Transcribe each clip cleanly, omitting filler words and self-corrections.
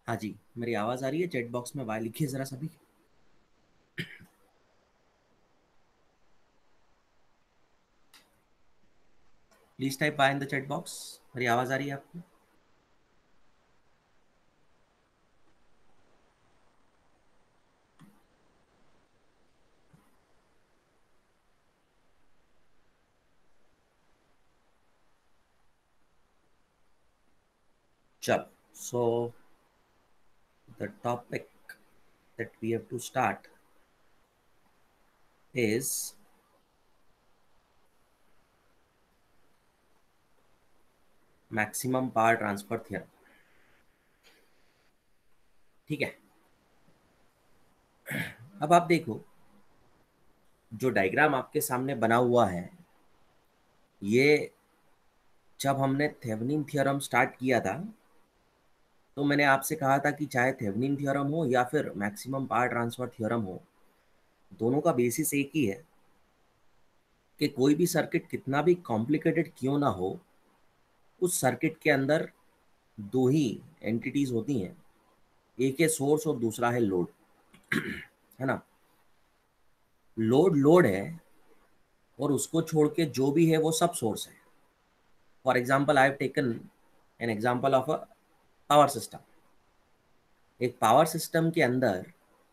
हाँ जी, मेरी आवाज़ आ रही है? चैट बॉक्स में वाई लिखिए ज़रा सभी। Please type Y in the chat box. मेरी आवाज़ आ रही है आपको? चलो, so the topic that we have to start is maximum power transfer theorem. ठीक है, अब आप देखो, जो डायग्राम आपके सामने बना हुआ है, ये जब हमने थेवेनिन थ्योरम स्टार्ट किया था तो मैंने आपसे कहा था कि चाहे थेवेनिन थ्योरम हो या फिर मैक्सिमम पावर ट्रांसफर थ्योरम हो, दोनों का बेसिस एक ही है कि कोई भी सर्किट कितना भी कॉम्प्लिकेटेड क्यों ना हो, उस सर्किट के अंदर दो ही एंटिटीज होती हैं। एक है सोर्स और दूसरा है लोड। है ना? लोड लोड है और उसको छोड़ के जो भी है वो सब सोर्स है। For example I have taken an example of a power system. एक पावर सिस्टम के अंदर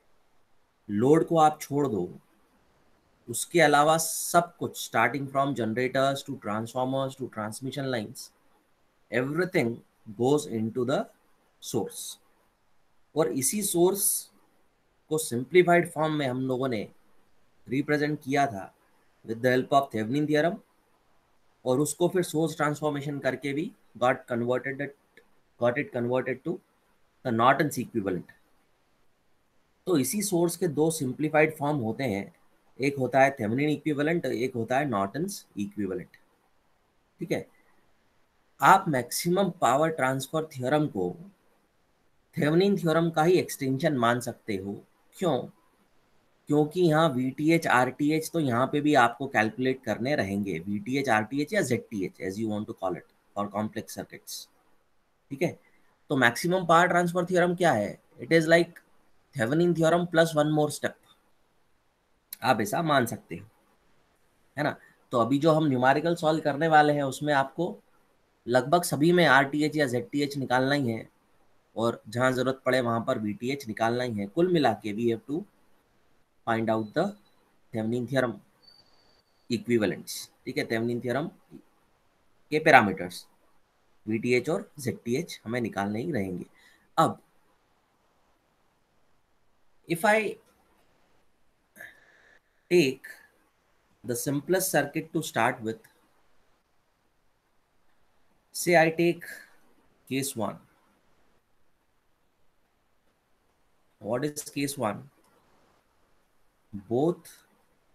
लोड को आप छोड़ दो, उसके अलावा सब कुछ starting from generators to transformers to transmission lines, everything goes into the source. और इसी सोर्स को सिंप्लीफाइड फॉर्म में हम लोगों ने रिप्रेजेंट किया था with the help of Thevenin theorem, और उसको फिर सोर्स ट्रांसफॉर्मेशन करके भी got it converted to the Norton's equivalent. तो इसी सोर्स के दो सिंप्लीफाइड फॉर्म होते हैं, एक होता है थेवेनिन इक्विवेलेंट, एक होता है नॉर्टन्स इक्विवेलेंट। ठीक है, आप मैक्सिमम पावर ट्रांसफर थ्योरम को थेवेनिन थ्योरम का ही एक्सटेंशन मान सकते हो। क्यों? क्योंकि यहाँ V T H R T H तो यहाँ पे भी आपको कैलकुलेट करने रहेंगे, V T H R T H या Z T H as you want to call it for complex circuits. ठीक है, तो मैक्सिमम पावर ट्रांसफर थ्योरम क्या है? It is like Thevenin theorem plus one more step. आप ऐसा मान सकते हो, है ना? तो अभी जो हम न्यूमेरिकल सॉल्व करने वाले हैं उसमें आपको लगभग सभी में आर टी एच या जेड टी एच निकालना ही है, और जहाँ ज़रूरत पड़े वहाँ पर वी टी एच निकालना ही है। कुल मिला के we have to find out the Thevenin theorem equivalents. ठीक है, थेवेनिन थ्योरम के पैरामीटर्स वी टी एच और जेड टी एच हमें निकालने ही रहेंगे। अब if I take the simplest circuit to start with, say I take case 1. What is case 1? Both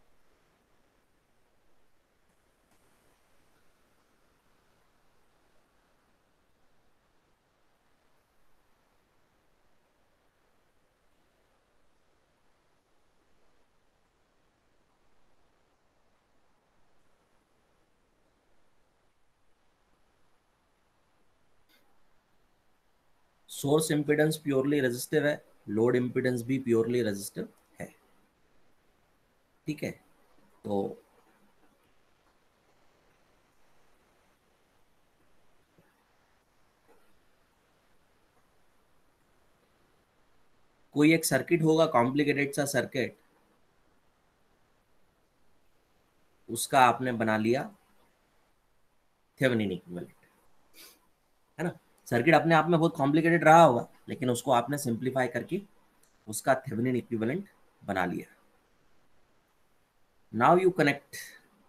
source impedance purely resistive है, लोड इम्पिडेंस भी purely resistive है। ठीक है, तो कोई एक सर्किट होगा, कॉम्प्लिकेटेड सा सर्किट, उसका आपने बना लिया थेवेनिन इक्विवेलेंट। है ना? सर्किट अपने आप में बहुत कॉम्प्लिकेटेड रहा होगा, लेकिन उसको आपने सिंप्लीफाई करके उसका थेवेनिन इक्विवेलेंट बना लिया। Now you connect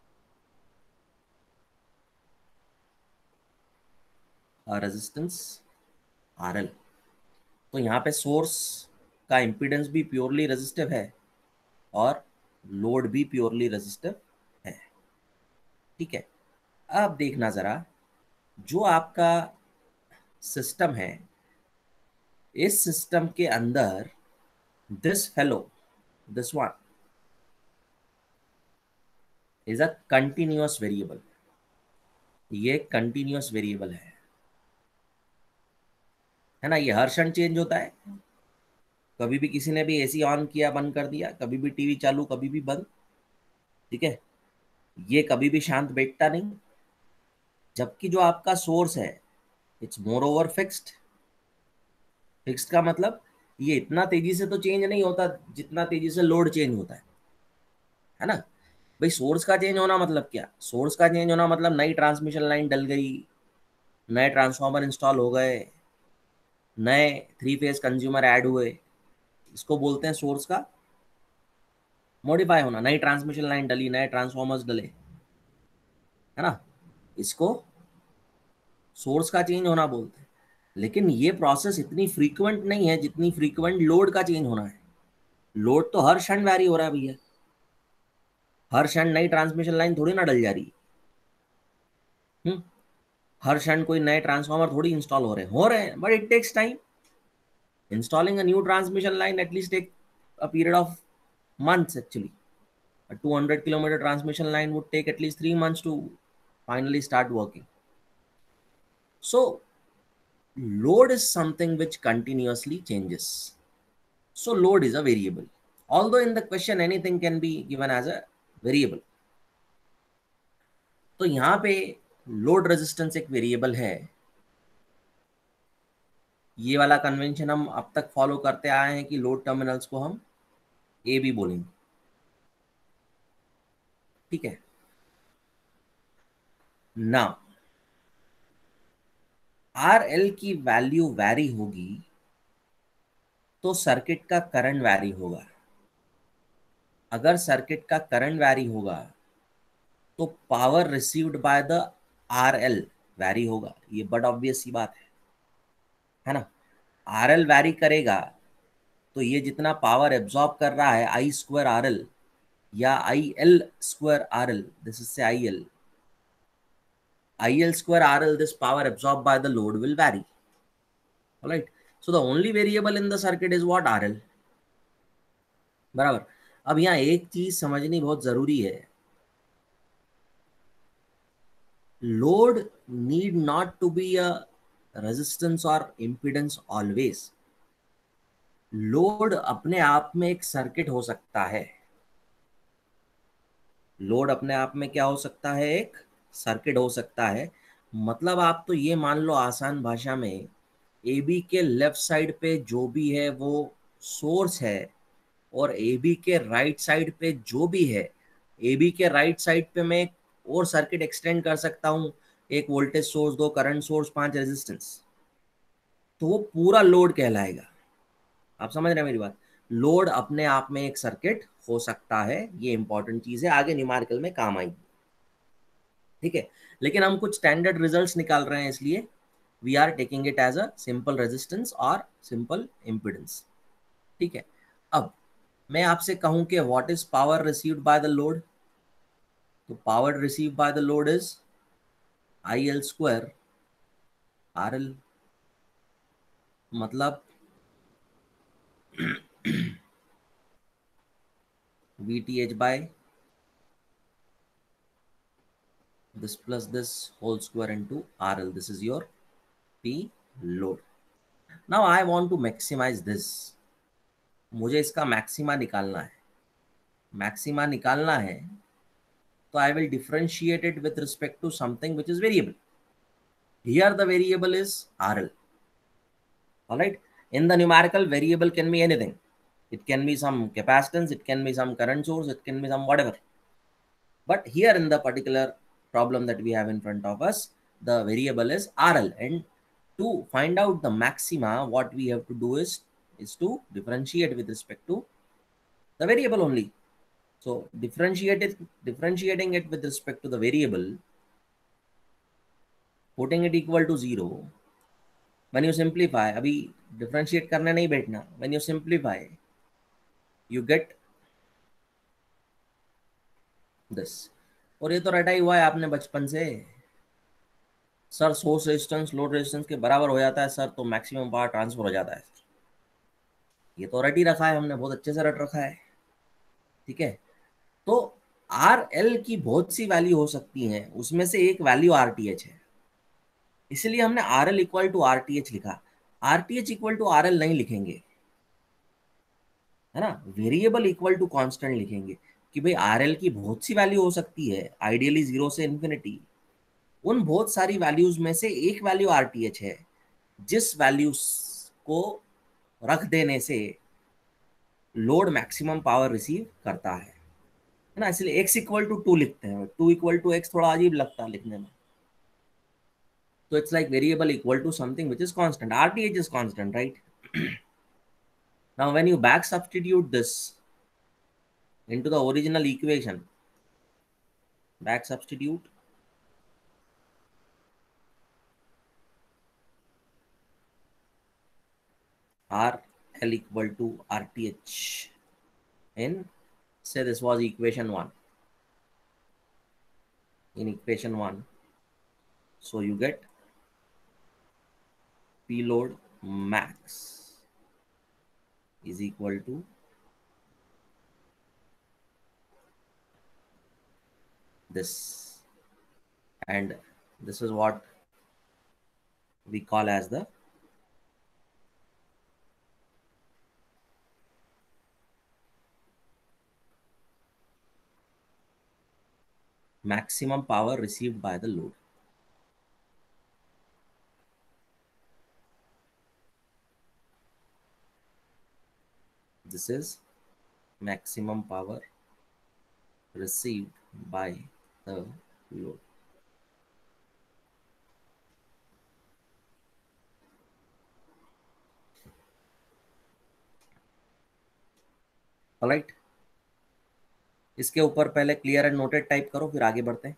resistance R L. तो यहाँ पे सोर्स का इम्पिडेंस भी प्योरली रेजिस्टिव है और लोड भी प्योरली रेजिस्टिव है। ठीक है, अब देखना ज़रा, जो आपका सिस्टम है, इस सिस्टम के अंदर this fellow, this one is a continuous variable. ये कंटिन्यूअस वेरिएबल है। है ना, ये हर क्षण चेंज होता है। कभी भी किसी ने भी एसी ऑन किया बंद कर दिया, कभी भी टीवी चालू कभी भी बंद, ठीक है, ये कभी भी शांत बैठता नहीं। जबकि जो आपका सोर्स है, it's moreover fixed. Fixed का मतलब ये इतना तेजी से तो चेंज नहीं होता जितना तेजी से लोड चेंज होता है ना। भाई सोर्स का चेंज होना मतलब क्या, सोर्स का चेंज होना मतलब नई ट्रांसमिशन लाइन डल गई, नए ट्रांसफार्मर इंस्टॉल हो गए, नए थ्री फेज कंज्यूमर ऐड हुए, इसको बोलते हैं सोर्स का मॉडिफाई होना। नई ट्रांसमिशन लाइन डली, नए ट्रांसफार्मर्स डले, है ना, इसको सोर्स का चेंज होना बोलते हैं। लेकिन ये प्रोसेस इतनी फ्रीक्वेंट नहीं है जितनी फ्रीक्वेंट लोड का चेंज होना है। लोड तो हर क्षण वैरी हो रहा है भैया, हर क्षण नई ट्रांसमिशन लाइन थोड़ी ना डल जा रही है। हर क्षण कोई नए ट्रांसफार्मर थोड़ी इंस्टॉल हो रहे हैं, but it takes time. Installing a new transmission line at least take a period of months actually. A 200-kilometer transmission line would take at least 3 months to finally start working. So, load is something which continuously changes. So, load is a variable. Although in the question anything can be given as a variable. तो यहाँ पे load resistance एक variable है। ये वाला convention हम अब तक फॉलो करते आए हैं कि लोड टर्मिनल्स को हम ए बी बोलेंगे, ठीक है ना। आर एल की वैल्यू वैरी होगी तो सर्किट का करंट वैरी होगा। अगर सर्किट का करंट वैरी होगा तो power received by the R L vary होगा। ये बड़ा ऑब्वियस सी बात है ना। आर एल वैरी करेगा तो ये जितना पावर एब्जॉर्ब कर रहा है आई स्क्वायर आर एल या I L square R L, this is say I L square R L, this power absorb by the load will vary, right. So the only variable in the circuit is what, R L, बराबर। अब यहाँ एक चीज समझनी बहुत जरूरी है, load need not to be a resistance or impedance always. Load अपने आप में एक सर्किट हो सकता है। लोड अपने आप में क्या हो सकता है, एक सर्किट हो सकता है। मतलब आप तो ये मान लो आसान भाषा में, ए बी के लेफ्ट साइड पे जो भी है वो सोर्स है, और ए बी के राइट साइड पे जो भी है, ए बी के राइट साइड पे मैं एक और सर्किट एक्सटेंड कर सकता हूँ, एक वोल्टेज सोर्स, दो करंट सोर्स, 5 रेजिस्टेंस, तो वो पूरा लोड कहलाएगा। आप समझ रहे हैं मेरी बात। लोड अपने आप में एक सर्किट हो सकता है, ये इंपॉर्टेंट चीज है, आगे न्यूमेरिकल में काम आएगी, ठीक है। लेकिन हम कुछ स्टैंडर्ड रिजल्ट्स निकाल रहे हैं, इसलिए we are taking it as a simple resistance और सिंपल इम्पिडेंस, ठीक है। अब मैं आपसे कहूं कि what is power received by the load, तो power received by the load is I L square R L, मतलब V T H by this plus this whole square into RL. This is your P load. Now I want to maximize this. मुझे इसका maxima निकालना है। Maxima निकालना है तो I will differentiate it with respect to something which is variable. Here the variable is RL. All right. In the numerical, variable can be anything. It can be some capacitance, it can be some current source, it can be some whatever. But here in the particular problem that we have in front of us, the variable is RL, and to find out the maxima, what we have to do is to differentiate with respect to the variable only. So differentiating it with respect to the variable, putting it equal to 0. When you simplify, अभी differentiate करने नहीं बैठना, when you simplify, you get this. और ये तो रटा ही हुआ है आपने बचपन से, sir source resistance load resistance के बराबर हो जाता है सर, तो मैक्सिमम पावर ट्रांसफर हो जाता है। ये तो रट ही रखा है हमने, बहुत अच्छे से रट रखा है, ठीक है। तो आर एल की बहुत सी वैल्यू हो सकती हैं, उसमें से एक वैल्यू आर टी एच है, इसलिए हमने R L equal to R T H लिखा। आरटीएच इक्वल टू आरएल नहीं लिखेंगे, है ना, वेरिएबल इक्वल टू कांस्टेंट लिखेंगे कि भाई आरएल की बहुत सी वैल्यू हो सकती है, आइडियली जीरो से इन्फिनिटी। उन बहुत सारी वैल्यूज में से एक वैल्यू आरटीएच है, जिस वैल्यूज को रख देने से लोड मैक्सिमम पावर रिसीव करता है ना, इसलिए x इक्वल टू टू लिखते हैं, टू इक्वल टू एक्स थोड़ा अजीब लगता है लिखने में। तो it's like variable equal to something which is constant, RTH is constant, right? Now when you back substitute this into the original equation, back substitute, R L equal to RTH in, say this was equation 1, in equation 1, so you get P load max is equal to this, and this is what we call as the maximum power received by the load. This is maximum power received by the load. Alright, इसके ऊपर पहले clear and noted type करो, फिर आगे बढ़ते हैं।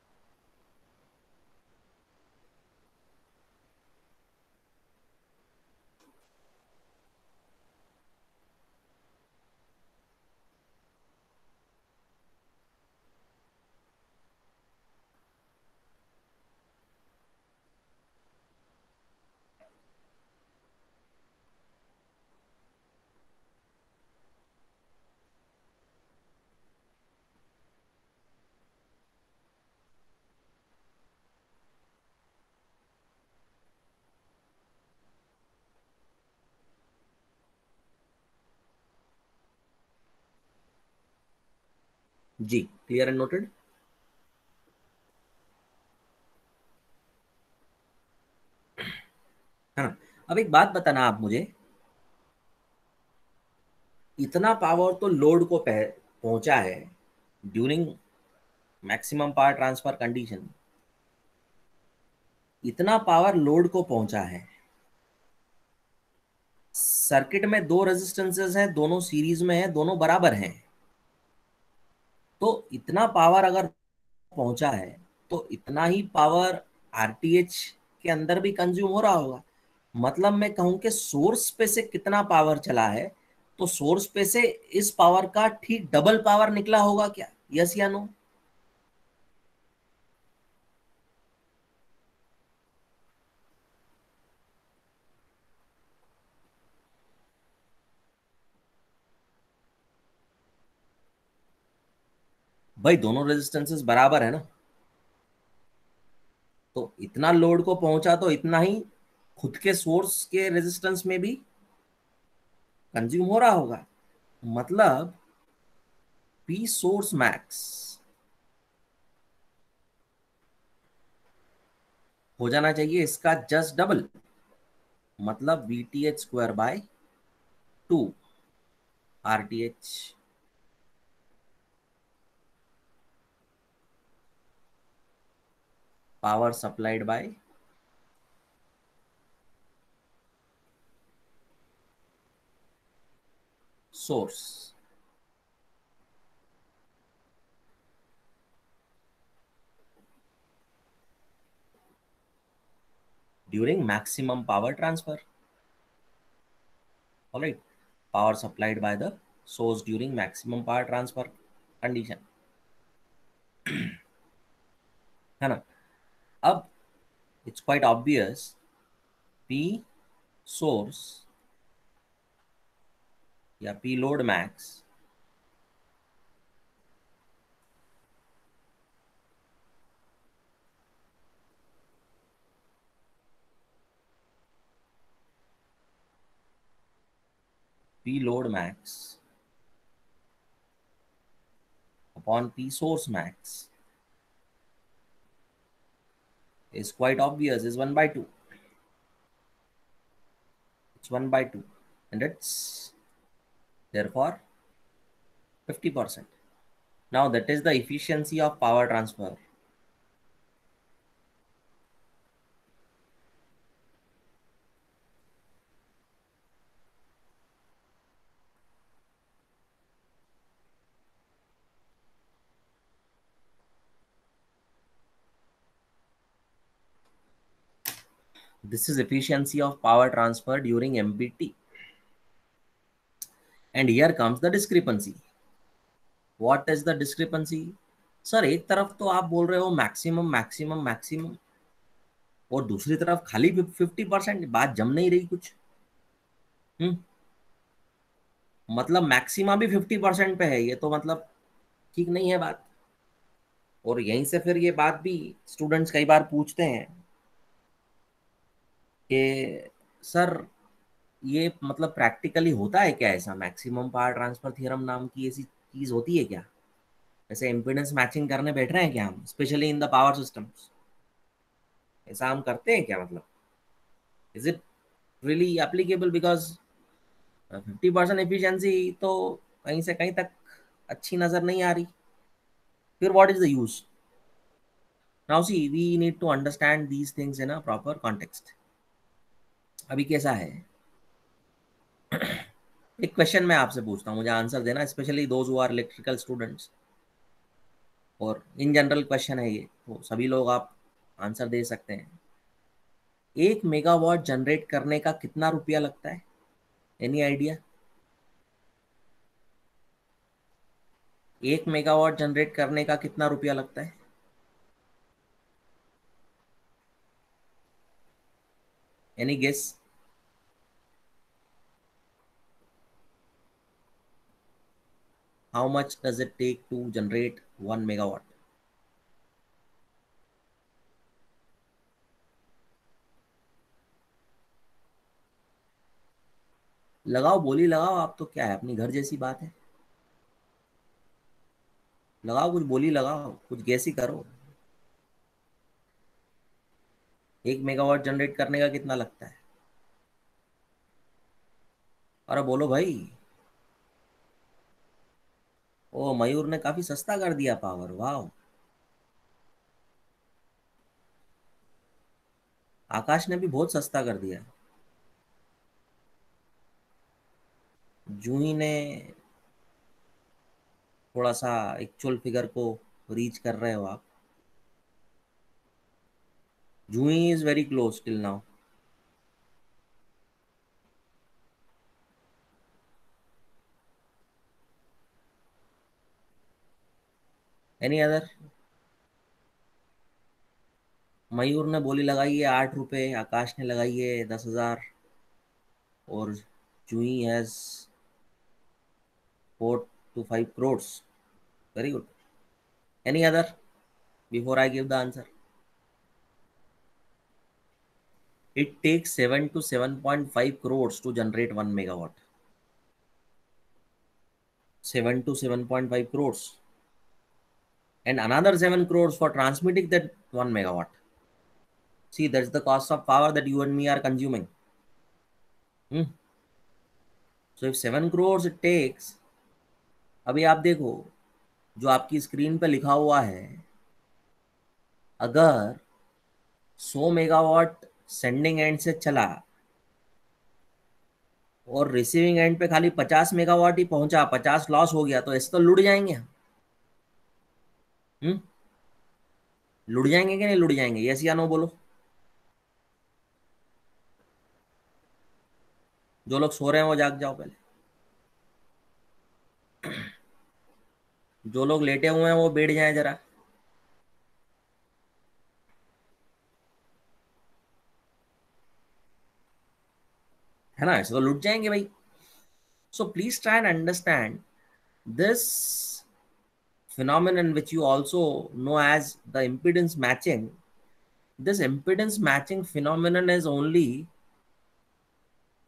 जी, clear and noted, है ना? अब एक बात बताना आप मुझे, इतना पावर तो लोड को पहुंचा है during maximum power transfer condition, इतना पावर लोड को पहुंचा है, सर्किट में दो रेजिस्टेंसेस हैं, दोनों सीरीज में हैं, दोनों बराबर हैं, तो इतना पावर अगर पहुंचा है तो इतना ही पावर आरटीएच के अंदर भी कंज्यूम हो रहा होगा। मतलब मैं कहूं कि सोर्स पे से कितना पावर चला है, तो सोर्स पे से इस पावर का ठीक डबल पावर निकला होगा क्या? यस या नो? भाई दोनों रेजिस्टेंसेस बराबर है ना, तो इतना लोड को पहुंचा तो इतना ही खुद के सोर्स के रेजिस्टेंस में भी कंज्यूम हो रहा होगा। मतलब पी सोर्स मैक्स हो जाना चाहिए इसका जस्ट डबल, मतलब V T H square by 2 R T H power supplied by source during maximum power transfer. Alright, power supplied by the source during maximum power transfer condition, है ना? अब it's quite obvious, P source या P load max P load max upon P source max is quite obvious, is 1 by 2. It's 1 by 2, and it's therefore 50%. Now that is the efficiency of power transfer. This is efficiency of power transfer during MPT. And here comes the discrepancy. What is the discrepancy? Sir एक तरफ तो आप बोल रहे हो maximum maximum maximum, और दूसरी तरफ खाली 50%, बात जम नहीं रही कुछ। हम्म मतलब मैक्सिमा भी 50% पे है, ये तो मतलब ठीक नहीं है बात। और यहीं से फिर ये बात भी स्टूडेंट्स कई बार पूछते हैं कि सर ये मतलब प्रैक्टिकली होता है क्या, ऐसा मैक्सिमम पावर ट्रांसफर थ्योरम नाम की ऐसी चीज होती है क्या? ऐसे इम्पीडेंस मैचिंग करने बैठ रहे हैं क्या हम, specially in the power systems? ऐसा हम करते हैं क्या? मतलब is it really applicable? Because 50% efficiency तो कहीं से कहीं तक अच्छी नजर नहीं आ रही। फिर what is the use? Now see we need to understand these things in a proper context. अभी कैसा है, एक क्वेश्चन मैं आपसे पूछता हूँ, मुझे आंसर देना, specially those who are electrical students, और इन जनरल क्वेश्चन है ये, तो सभी लोग आप आंसर दे सकते हैं। 1 मेगावाट जनरेट करने का कितना रुपया लगता है? Any idea? 1 मेगावाट जनरेट करने का कितना रुपया लगता है? Any guess? How much does it take to generate 1 megawatt? लगाओ, बोली लगाओ, आप तो क्या है, अपनी घर जैसी बात है। लगाओ कुछ, बोली लगाओ, कुछ गैस ही करो। 1 मेगावाट जनरेट करने का कितना लगता है? अरे बोलो भाई। ओ, मयूर ने काफी सस्ता कर दिया पावर, वाह। आकाश ने भी बहुत सस्ता कर दिया। जूही ने थोड़ा सा एक्चुअल फिगर को रीच कर रहे हो आप। Juhi is very close till now. Any other? Mayur ने बोली लगाई है 8 रुपए, आकाश ने लगाई है 10,000, और Juhi has 4 to 5 crores। Very good. Any other before I give the answer? It takes 7 to 7.5 crores to generate 1 megawatt. 7 to 7.5 crores. And another 7 crores for transmitting that 1 megawatt. See, that's the cost of power that you and me are consuming. Hmm. So if 7 crores it takes, अभी आप देखो जो आपकी screen पे लिखा हुआ है, अगर 100 मेगावाट सेंडिंग एंड से चला और रिसीविंग एंड पे खाली 50 मेगावाट ही पहुंचा, 50 लॉस हो गया, तो ऐसे तो लुट जाएंगे हम। लुट जाएंगे कि नहीं लुट जाएंगे? यस या नो बोलो। जो लोग सो रहे हैं वो जाग जाओ पहले। जो लोग लेटे हुए हैं वो बैठ जाएं जरा। है ना, ऐसे तो लुट जाएंगे भाई। So please try and understand this phenomenon which you also know as the impedance matching. This impedance matching phenomenon is only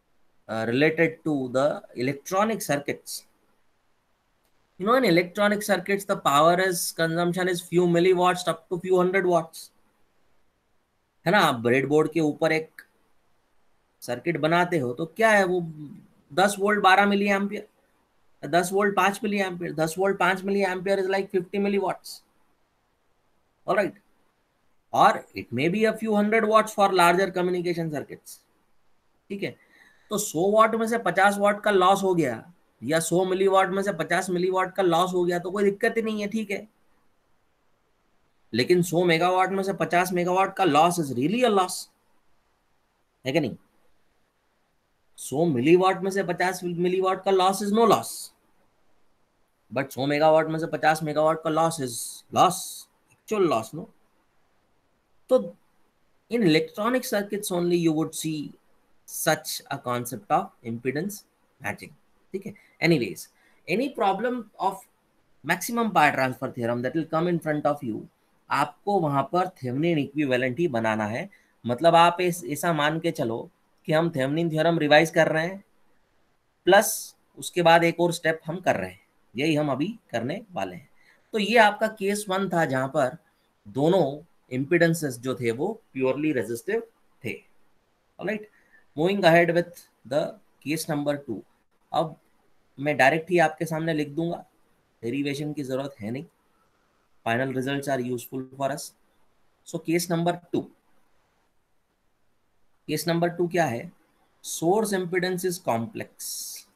related to the electronic circuits. You know, in electronic circuits, the power is consumption is few milliwatts up to few hundred watts. है ना? आप bread board के ऊपर एक circuit बनाते हो तो क्या है वो, 10 volt 12 milli ampere, 10 volt 5 milli ampere, 10 volt 5 milli ampere is like 50 milli watts. Alright. और it may be a few hundred watts for larger communication circuits. ठीक है. तो 100 वॉट में से 50 वॉट का लॉस हो गया, या 100 मिलीवाट में से 50 मिलीवाट का लॉस हो गया तो कोई दिक्कत ही नहीं है. ठीक है. लेकिन 100 मेगावाट में से 50 मेगावाट का loss is really a loss, है कि नहीं? 100 मिलीवाट में से 50 मिलीवाट का loss is no loss, but 100 megawatt में से 50 मेगावाट का loss is loss, actual loss. No. तो in electronic circuits only you would see such a concept of impedance matching. ठीक है. Anyways, any problem of maximum power transfer theorem that will come in front of you, आपको वहां पर Thevenin equivalent ही बनाना है. मतलब आप ऐसा मान के चलो कि हम थेवेनिन थ्योरम रिवाइज कर रहे हैं, प्लस उसके बाद एक और स्टेप हम कर रहे हैं. यही हम अभी करने वाले हैं. तो ये आपका केस 1 था जहां पर दोनों इम्पिडेंसेस जो थे वो प्योरली रेजिस्टिव थे. Alright. Moving ahead with the case number 2. अब मैं डायरेक्ट ही आपके सामने लिख दूंगा, डेरिवेशन की जरूरत है नहीं. Final results are useful for us. So case number 2. Case number 2 क्या है? Source impedance is complex.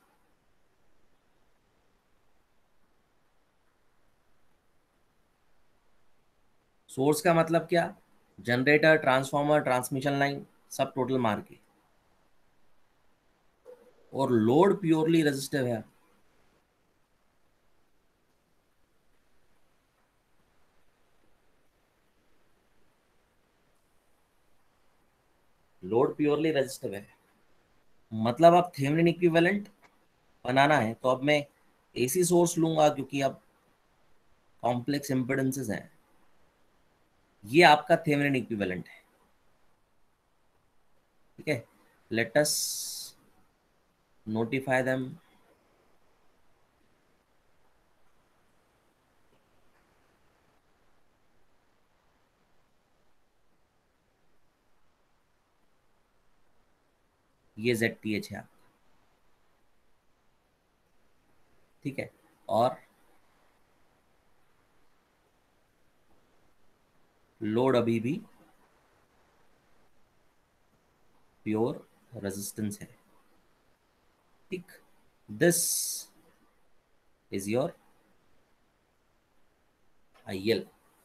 Source का मतलब क्या? जनरेटर, ट्रांसफार्मर, ट्रांसमिशन लाइन, सब टोटल मार के. और लोड प्योरली रेजिस्टिव है. लोड प्योरली रेजिस्टिव है. मतलब अब थेवेनिन इक्विवेलेंट बनाना है तो अब मैं एसी सोर्स लूंगा क्योंकि अब कॉम्प्लेक्स इम्पिडेंसेस हैं. ये आपका थेवेनिन इक्विवेलेंट है. ठीक है. Let us notify them. ये ZTH है. ठीक है. और लोड अभी भी प्योर रेजिस्टेंस है. ठीक. This is your IL.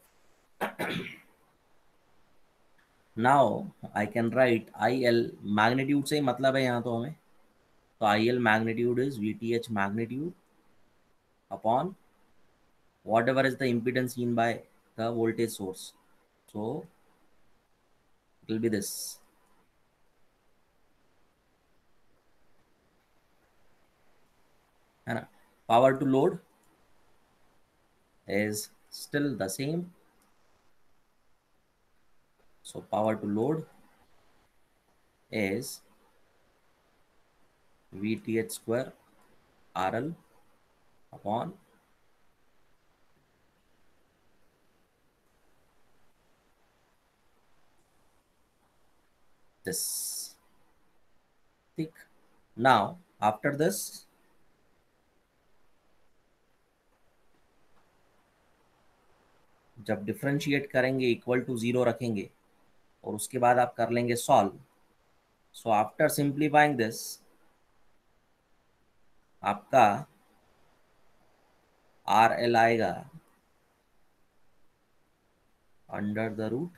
Now I can write IL magnitude से ही मतलब है यहाँ तो हमें. तो IL magnitude is VTH magnitude upon whatever is the impedance seen by the voltage source. So it will be this. है ना? Power to load is still the same. So power to load is VTH square RL upon this. ठीक. Now after this, जब differentiate करेंगे equal to 0 रखेंगे और उसके बाद आप कर लेंगे solve. So after simplifying this आपका RL आएगा under the root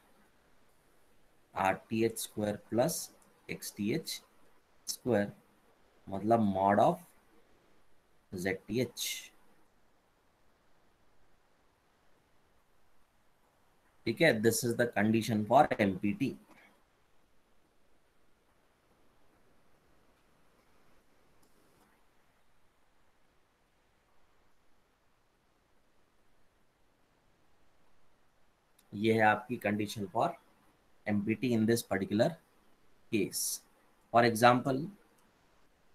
RTH square plus XTH square, मतलब मॉड ऑफ ZTH. ठीक है. This is the condition for MPT. ये है आपकी condition for MPT in this particular case. For example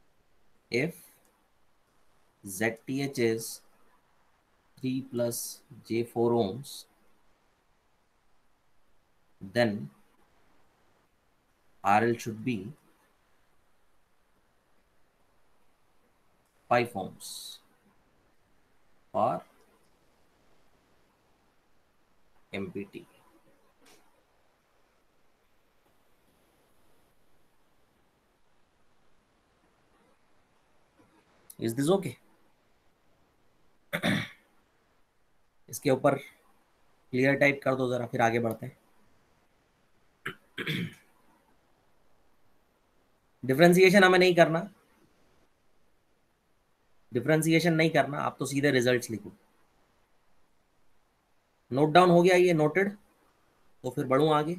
if ZTH is 3 plus J4 ohms, then RL should be 5 ohms or MPT. Is this okay? इसके ऊपर clear type कर दो जरा, फिर आगे बढ़ते हैं। डिफरेंशिएशन हमें नहीं करना, डिफरेंशिएशन नहीं करना, आप तो सीधे रिजल्ट्स लिखो। नोट डाउन हो गया ये, नोटेड? तो फिर बढ़ूं आगे।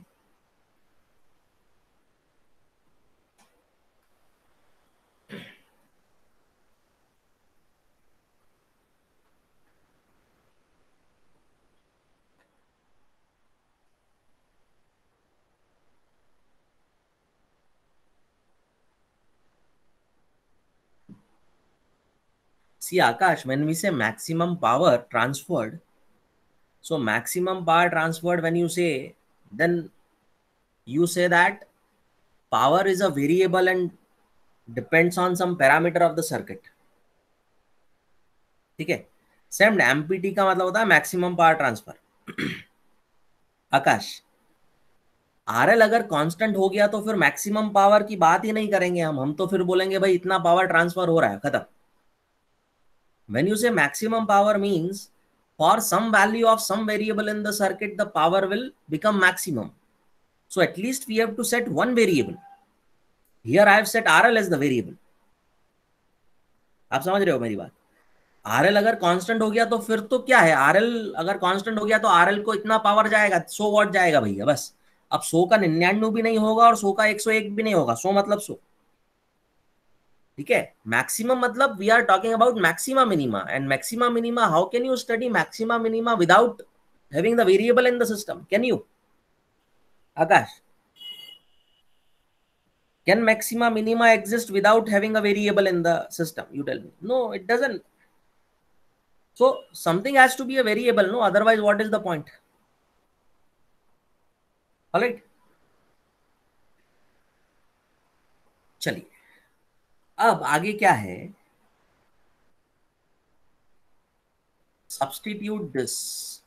See Akash, when we say maximum power transferred, so maximum power transferred, when you say, then you say that power is a variable and depends on some parameter of the circuit. ठीक है? Same empty का मतलब होता है maximum power transfer. Akash, RL अगर constant हो गया तो फिर मैक्सिमम पावर की बात ही नहीं करेंगे हम तो फिर बोलेंगे भाई इतना पावर ट्रांसफर हो रहा है, खत्म। When you say maximum power means for some value of some variable in the circuit, the power will become maximum. So at least we have to set one variable. Here I have set RL as the variable. आप समझ रहे हो मेरी बात? RL अगर constant हो गया तो फिर तो क्या है, RL अगर कांस्टेंट हो गया तो RL को इतना पावर जाएगा, 100 वॉट जाएगा भैया, बस। अब 100 का 99 भी नहीं होगा और 100 का 101 भी नहीं होगा, 100 मतलब 100। ठीक है? मैक्सिमम मतलब we are talking about maxima minima, and maxima minima, how can you study maxima minima without having the variable in the system? Can you, Akash? Can maxima minima exist without having a variable in the system? You tell me. No, it doesn't. So something has to be a variable, no? Otherwise, what is the point? All right. चलिए, अब आगे क्या है? Substitute this.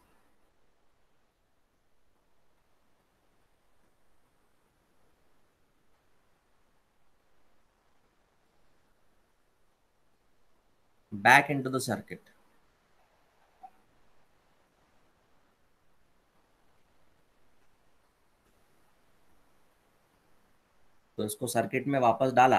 Back into the circuit. तो इसको circuit में वापस डाला,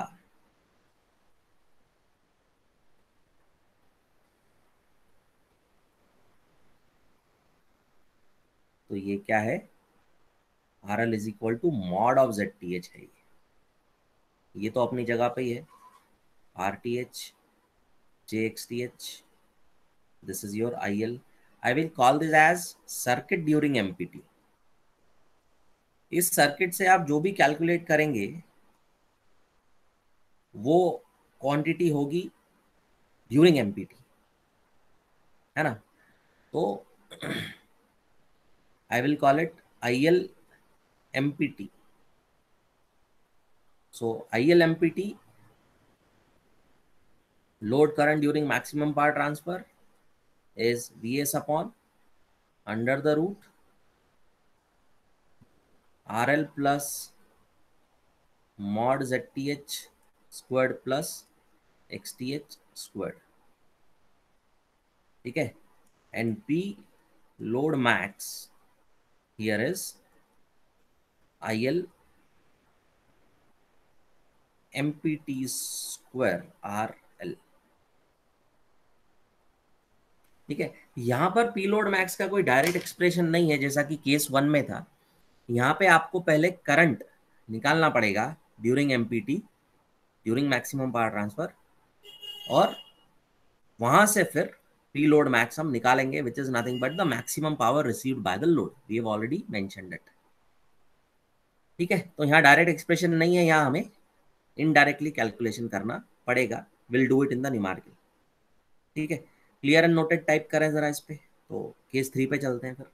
तो ये क्या है? RL is equal to mod of ZTH है। ये तो अपनी जगह पे ही है, RTH JXTH, this is your IL. I will call this as circuit during MPT. इस सर्किट से आप जो भी कैलकुलेट करेंगे वो क्वांटिटी होगी ड्यूरिंग एमपीटी, है ना? तो I will call it IL MPT. So IL MPT, load current during maximum power transfer, is VS upon under the root RL plus mod ZTH squared plus XTH squared. ठीक है? And P load max here is IL MPT square RL. ठीक है? यहां पर P load max का कोई direct expression नहीं है जैसा कि केस 1 में था। यहाँ पे आपको पहले करंट निकालना पड़ेगा during MPT, during maximum power transfer, और वहां से फिर पी लोड मैक्स हम निकालेंगे, which is nothing but the maximum power received by the load. We have already mentioned it. ठीक है? तो यहाँ डायरेक्ट एक्सप्रेशन नहीं है, यहाँ हमें इनडायरेक्टली कैलकुलेशन करना पड़ेगा will do it in the numerical. ठीक है, क्लियर एंड नोटेड टाइप करें जरा इस पे। तो केस 3 पे चलते हैं फिर।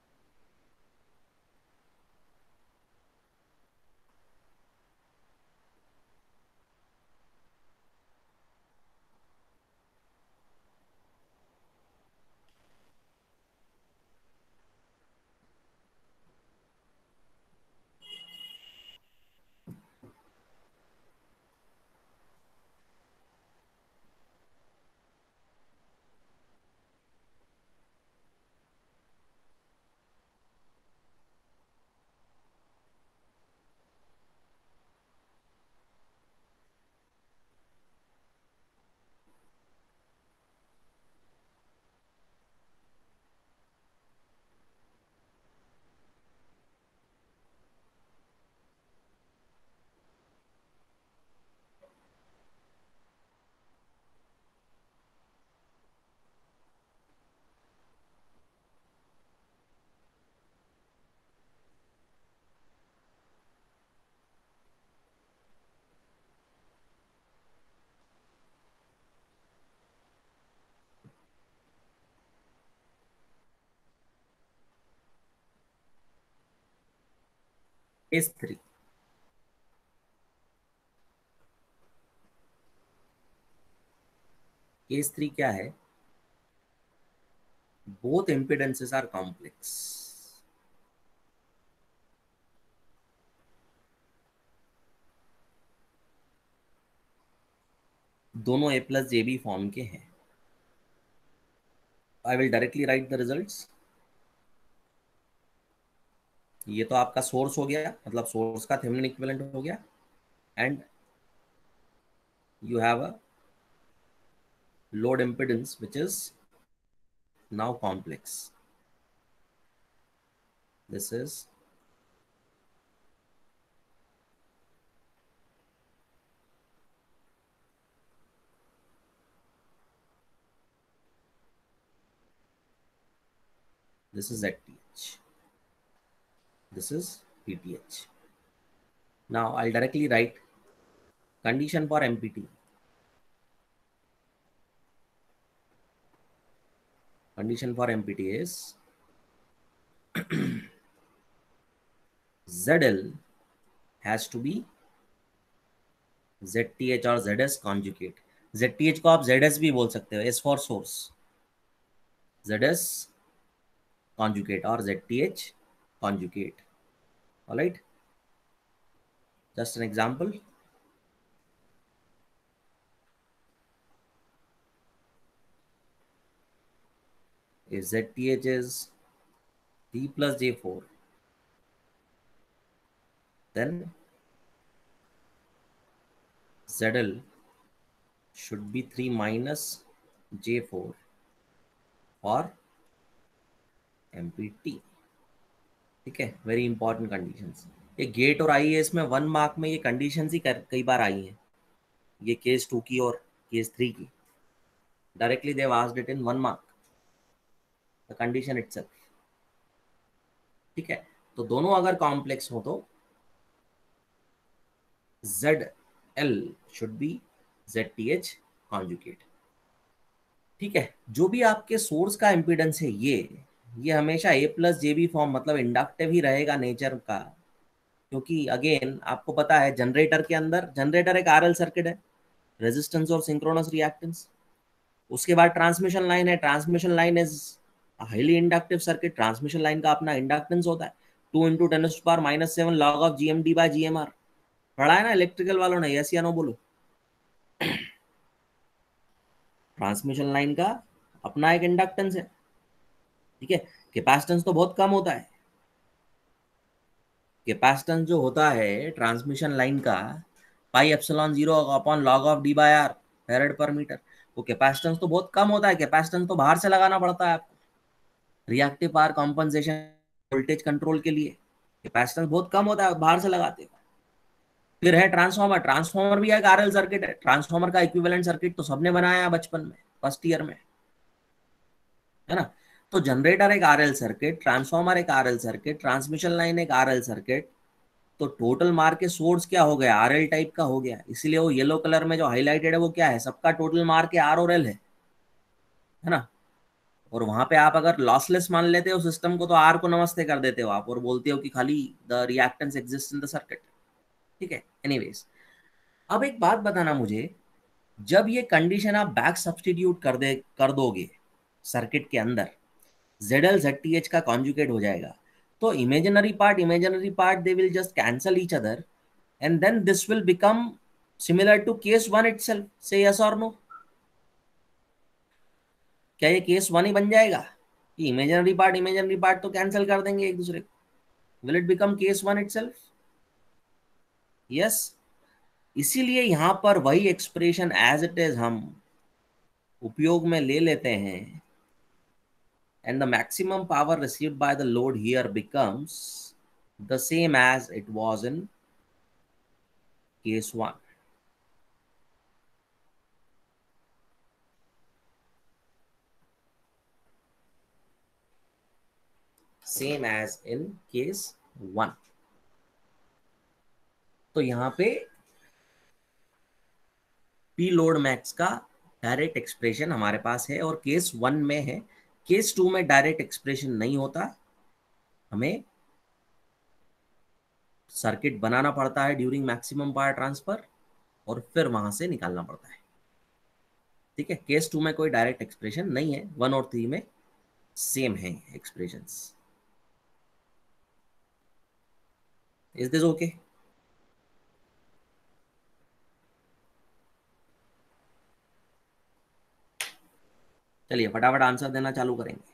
केस 3। केस 3 क्या है? Both impedances are complex. दोनों A plus j B form के हैं। I will directly write the results. ये तो आपका सोर्स हो गया, मतलब सोर्स का थेवेनिन इक्विवेलेंट हो गया, and you have a load impedance which is now complex. This is ZTH. This is PTH. Now I'll directly write condition for MPT. Condition for MPT is ZL has to be ZTH और ZS conjugate. ZTH को आप ZS भी बोल सकते हो, S for source, ZS conjugate और ZTH conjugate. All right. Just an example. If ZTH is T plus J4, then ZL should be 3 minus J4 for MPT. ठीक है, वेरी इंपॉर्टेंट कंडीशंस। ये गेट और IAS में 1 mark में ये conditions ही कई बार आई हैं। ये केस 2 की और केस 3 की directly they asked it in 1 mark, the condition itself. ठीक है, तो दोनों अगर कॉम्प्लेक्स हो तो ZL should be ZTH conjugate। ठीक है, जो भी आपके सोर्स का इम्पीडेंस है ये हमेशा A plus j B form, मतलब इंडक्टिव ही रहेगा नेचर का। क्योंकि अगेन आपको पता है जनरेटर के अंदर, जनरेटर एक आरएल सर्किट है, रेजिस्टेंस और सिंक्रोनस रिएक्टेंस। उसके बाद ट्रांसमिशन लाइन है, transmission line is highly inductive circuit. Transmission line का अपना इंडक्टेंस होता है 2 × 10⁻⁷ log of GMD/GMR। पढ़ा है ना इलेक्ट्रिकल वालों ने, यस या नो बोलो। ट्रांसमिशन लाइन का अपना एक इंडक्टेंस है। ठीक है, कैपेसिटेंस तो बहुत कम होता है। कैपेसिटेंस जो होता है ट्रांसमिशन लाइन का, πε0/log(d/r) फेरेड पर मीटर। वो कैपेसिटेंस तो बहुत कम होता है, कैपेसिटेंस तो बाहर से लगाना पड़ता है आपको reactive power compensation, voltage control के लिए। कैपेसिटेंस बहुत कम होता है, बाहर से लगाते हैं। फिर है ट्रांसफार्मर। ट्रांसफार्मर भी एक आरएल सर्किट है। ट्रांसफार्मर का इक्विवेलेंट सर्किट तो सबने बनाया है बचपन में, फर्स्ट ईयर में, है ना। तो जनरेटर एक आरएल सर्किट, ट्रांसफार्मर एक आरएल सर्किट, ट्रांसमिशन लाइन एक आरएल सर्किट, तो टोटल मार के सोर्स क्या हो गया, आर एल टाइप का हो गया, इसीलिए वो येलो कलर में जो हाईलाइटेड है वो क्या है, सबका टोटल मार के आर और एल है ना। और वहां पे आप अगर लॉसलेस मान लेते हो सिस्टम को तो आर को नमस्ते कर देते हो आप और बोलते हो कि खाली the reactance exist in the circuit. ठीक है, एनीवेज। अब एक बात बताना मुझे, जब ये कंडीशन आप बैक सब्सटीट्यूट कर दोगे सर्किट के अंदर, Z L Z T H का कॉन्जुगेट हो जाएगा, तो imaginary part they will just cancel each other, and then this will become similar to case one itself. Say yes और नो, क्या ये केस वन ही बन जाएगा कि इमेजिनरी पार्ट तो कैंसिल कर देंगे एक दूसरे को, will it become case one itself? Yes. इसीलिए यहां पर वही एक्सप्रेशन एज इट इज हम उपयोग में ले लेते हैं, and the maximum power received by the load here becomes the same as it was in case 1. Same as in case 1. तो यहाँ पे पी लोड मैक्स का डायरेक्ट एक्सप्रेशन हमारे पास है और केस 1 में है। केस 2 में डायरेक्ट एक्सप्रेशन नहीं होता, हमें सर्किट बनाना पड़ता है ड्यूरिंग मैक्सिमम पावर ट्रांसफर और फिर वहां से निकालना पड़ता है। ठीक है, केस 2 में कोई डायरेक्ट एक्सप्रेशन नहीं है, 1 और 3 में सेम है एक्सप्रेशंस। Is this okay? चलिए फटाफट आंसर देना चालू करेंगे।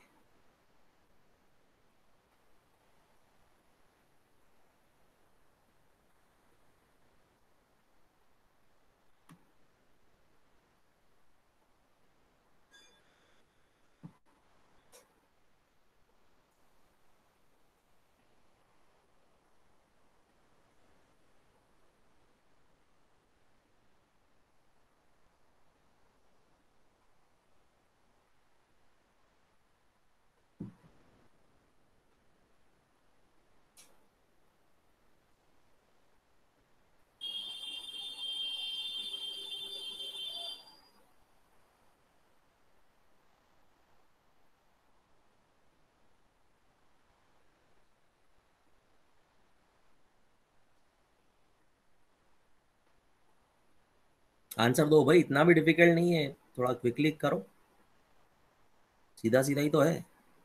आंसर दो भाई, इतना भी डिफिकल्ट नहीं है, थोड़ा क्विकली करो, सीधा सीधा ही तो है।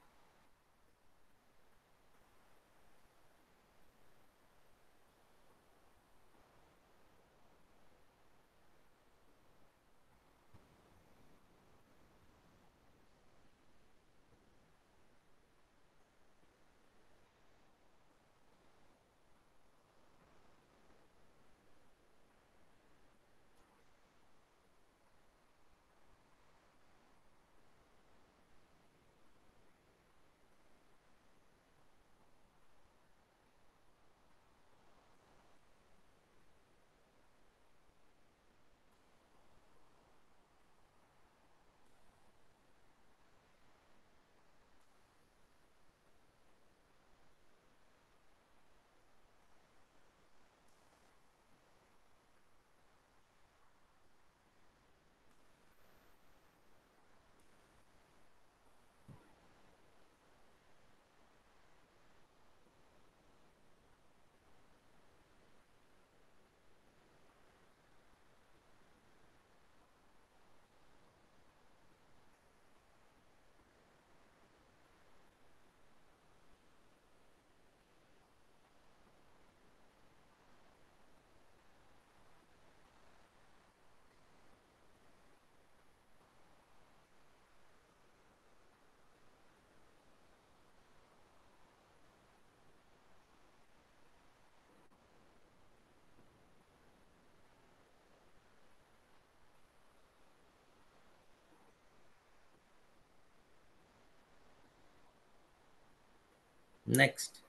नेक्स्ट।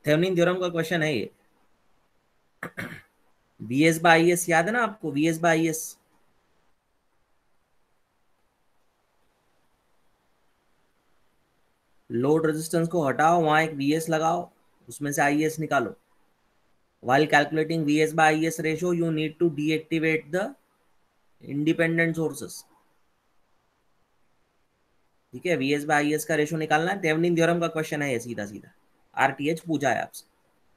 थेवेनिन थ्योरम का क्वेश्चन है ये। वीएस बाई आई एस याद है ना आपको, VS by I S. Load resistance को हटाओ, वहां एक वीएस लगाओ, उसमें से आईएस निकालो। While calculating Vs by Is ratio, you need to deactivate the independent sources। ठीक है, Vs by Is का रेशियो निकालना है। थेवेनिन थ्योरम का क्वेश्चन है ये, सीधा सीधा आरटीएच पूछा है आपसे।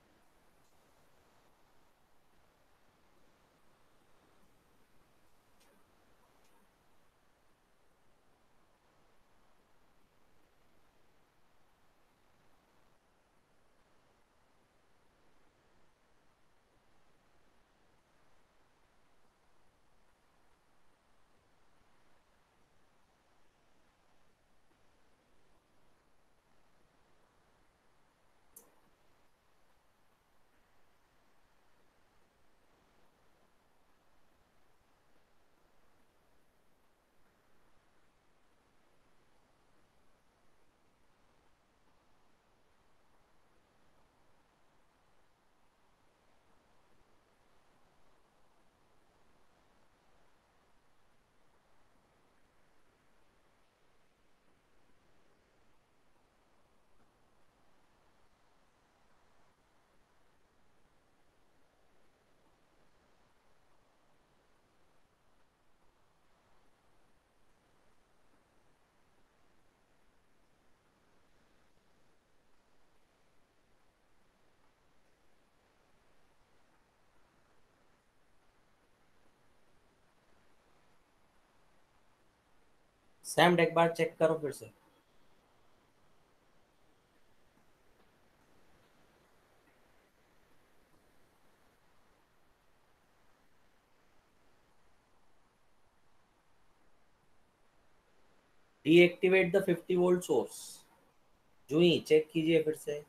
सैम एक बार चेक करो फिर से। Deactivate the 50 volt source. Juhi check कीजिए फिर से।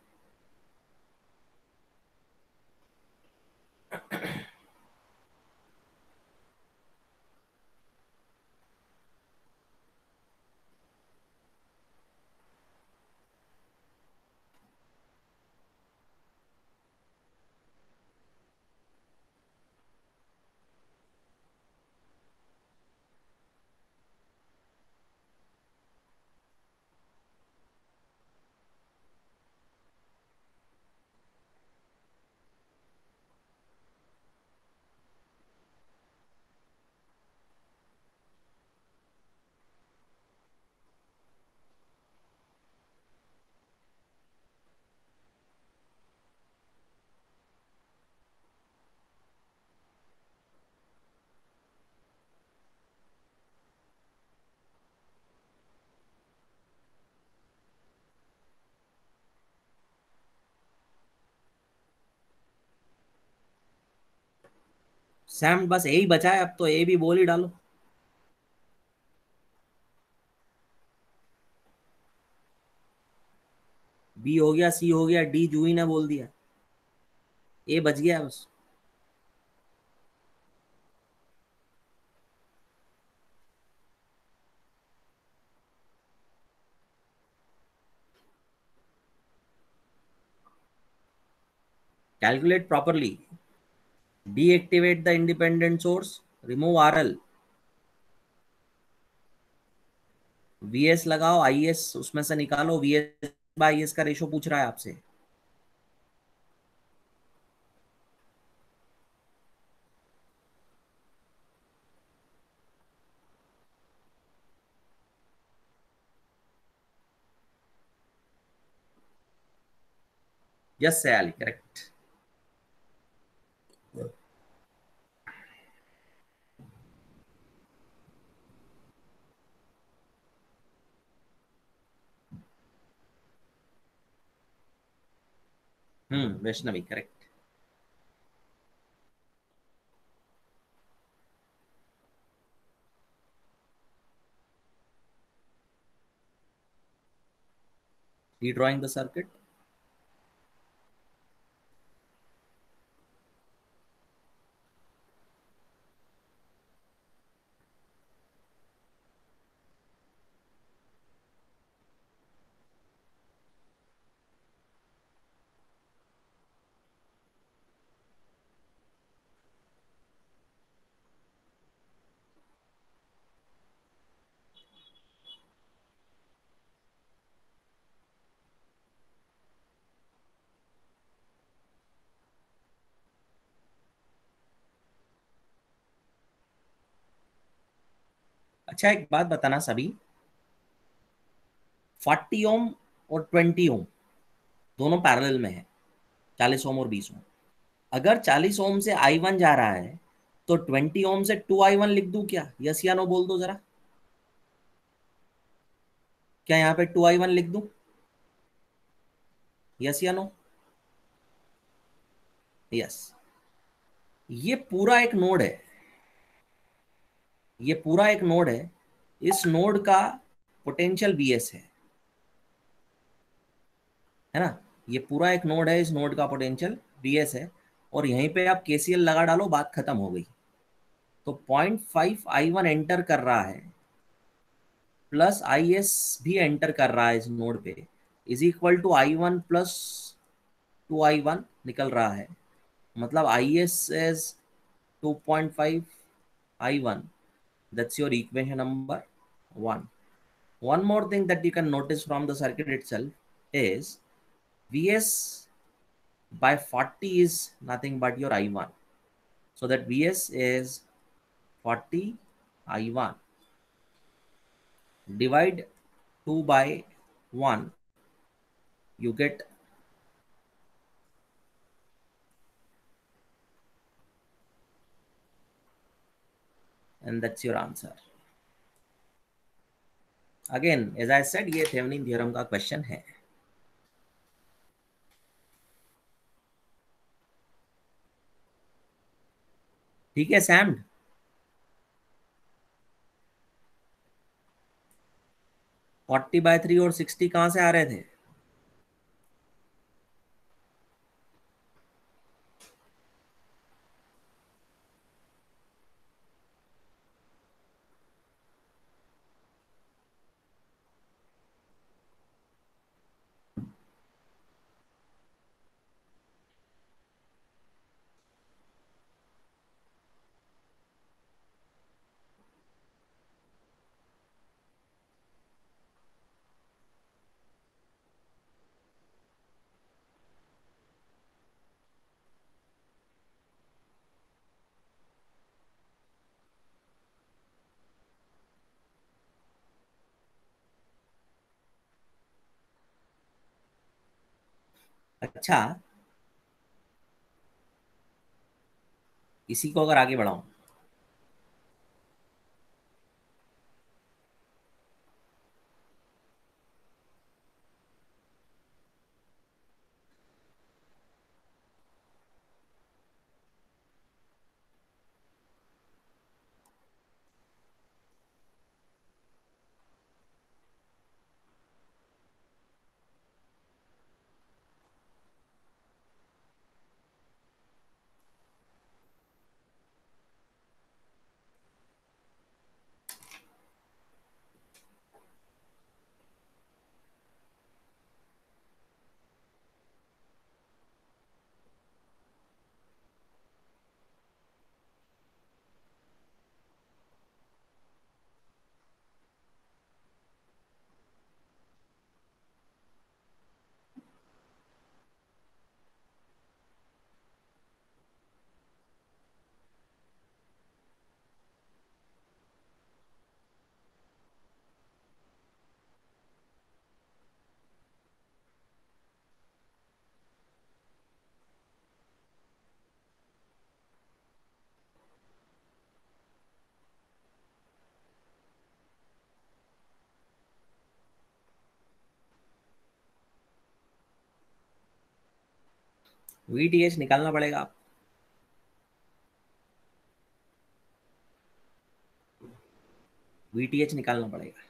सैम बस यही बचा है, अब तो ए भी बोल ही डालो। बी हो गया, सी हो गया, डी जूही ने बोल दिया, ए बच गया बस। Calculate properly. Deactivate the independent source, remove RL, VS लगाओ, आईएस उसमें से निकालो। वीएस बाई आईएस का रेशो पूछ रहा है आपसे। Yes Sayali, correct. Vaishnavi correct. Redrawing the circuit. अच्छा एक बात बताना सभी, 40 ओम और 20 ओम दोनों पैरेलल में है, 40 ओम और 20 ओम। अगर 40 ओम से I1 जा रहा है तो 20 ओम से 2I1 लिख दूं क्या? यस या नो बोल दो जरा, क्या यहाँ पे 2I1 लिख दूं? यस या नो? यस। ये पूरा एक नोड है, ये पूरा एक नोड है, इस नोड का पोटेंशियल Vs है ना? ये पूरा एक नोड है, इस नोड का पोटेंशियल Vs है, और यहीं पे आप KCL लगा डालो, बात खत्म हो गई। तो 0.5 I1 एंटर कर रहा है प्लस Is भी एंटर कर रहा है इस नोड पे, is equal to I1 plus 2I1 निकल रहा है। मतलब Is is 2.5 I1। That's your equation number 1. One more thing that you can notice from the circuit itself is Vs by 40 is nothing but your I1. So that Vs is 40 I1. Divide 2 by 1, you get, and that's your answer. Again, as I said, ये Thevenin theorem का question है। ठीक है Sam? 40/3 और 60 कहाँ से आ रहे थे? अच्छा, इसी को अगर आगे बढ़ाऊं, VTH निकालना पड़ेगा। VTH निकालना पड़ेगा।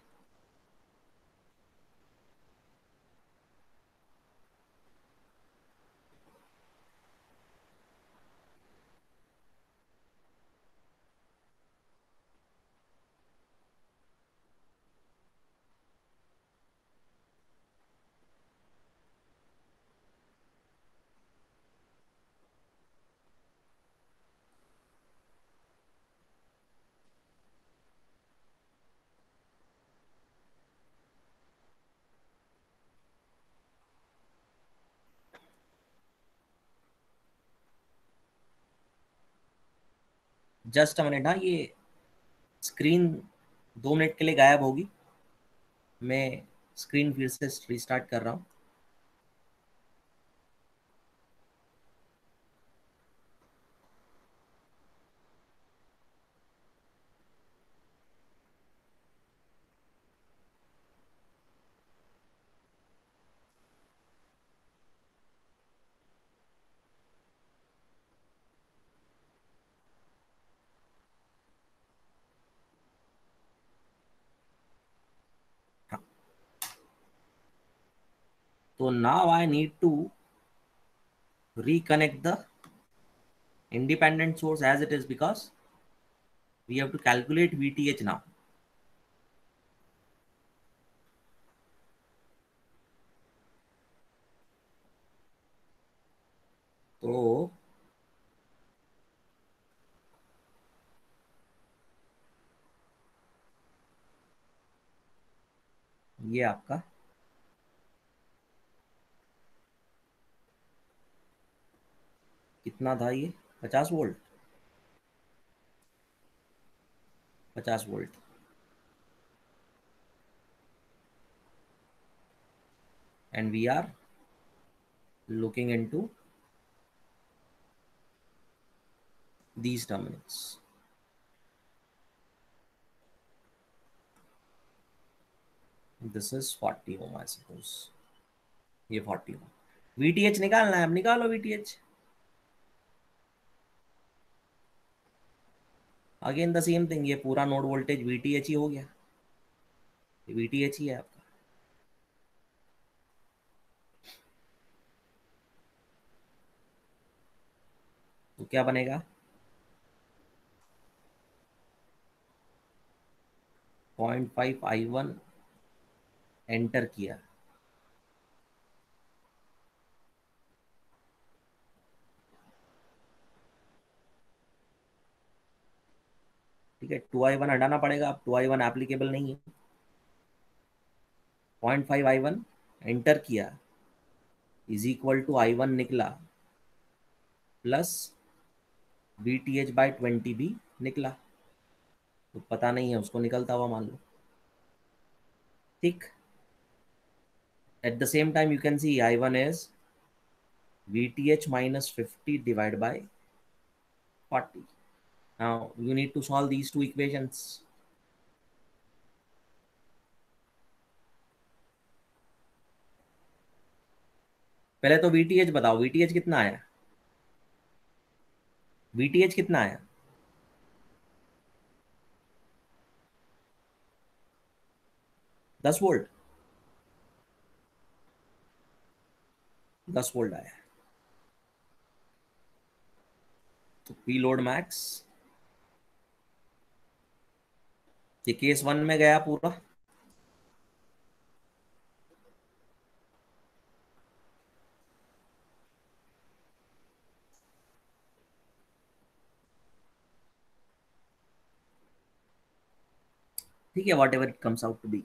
जस्ट अ मिनट, हाँ, ये स्क्रीन 2 मिनट के लिए गायब होगी। मैं स्क्रीन फिर से रिस्टार्ट कर रहा हूँ। हाँ, तो now I need to reconnect the independent source as it is, because we have to calculate VTH now. तो ये आपका कितना था, ये 50 volt, 50 volt. And we are looking into these terminals. This is 40 ohm, I suppose. ये 40 ohm। VTH निकालना है, अब निकालो VTH। Again the same thing, ये पूरा नोड वोल्टेज VTH ही हो गया, VTH ही है आपका। तो क्या बनेगा, 0.5 I1 एंटर किया। ठीक है, 2I1 हटाना पड़ेगा, अब 2I1 एप्लीकेबल नहीं है। 0.5 I1 एंटर किया इज इक्वल टू I1 निकला, प्लस VTH/20 भी निकला। तो पता नहीं है, उसको निकलता हुआ मान लो। ठीक। At the same time you can see I1 is VTH minus 50 divided by 40. Now you need to solve these two equations. पहले तो VTH बताओ, VTH कितना आया, VTH कितना आया? 10 वोल्ट, 10 वोल्ट आया। तो पी लोड मैक्स, ये केस 1 में गया पूरा। ठीक है, whatever it comes out to be.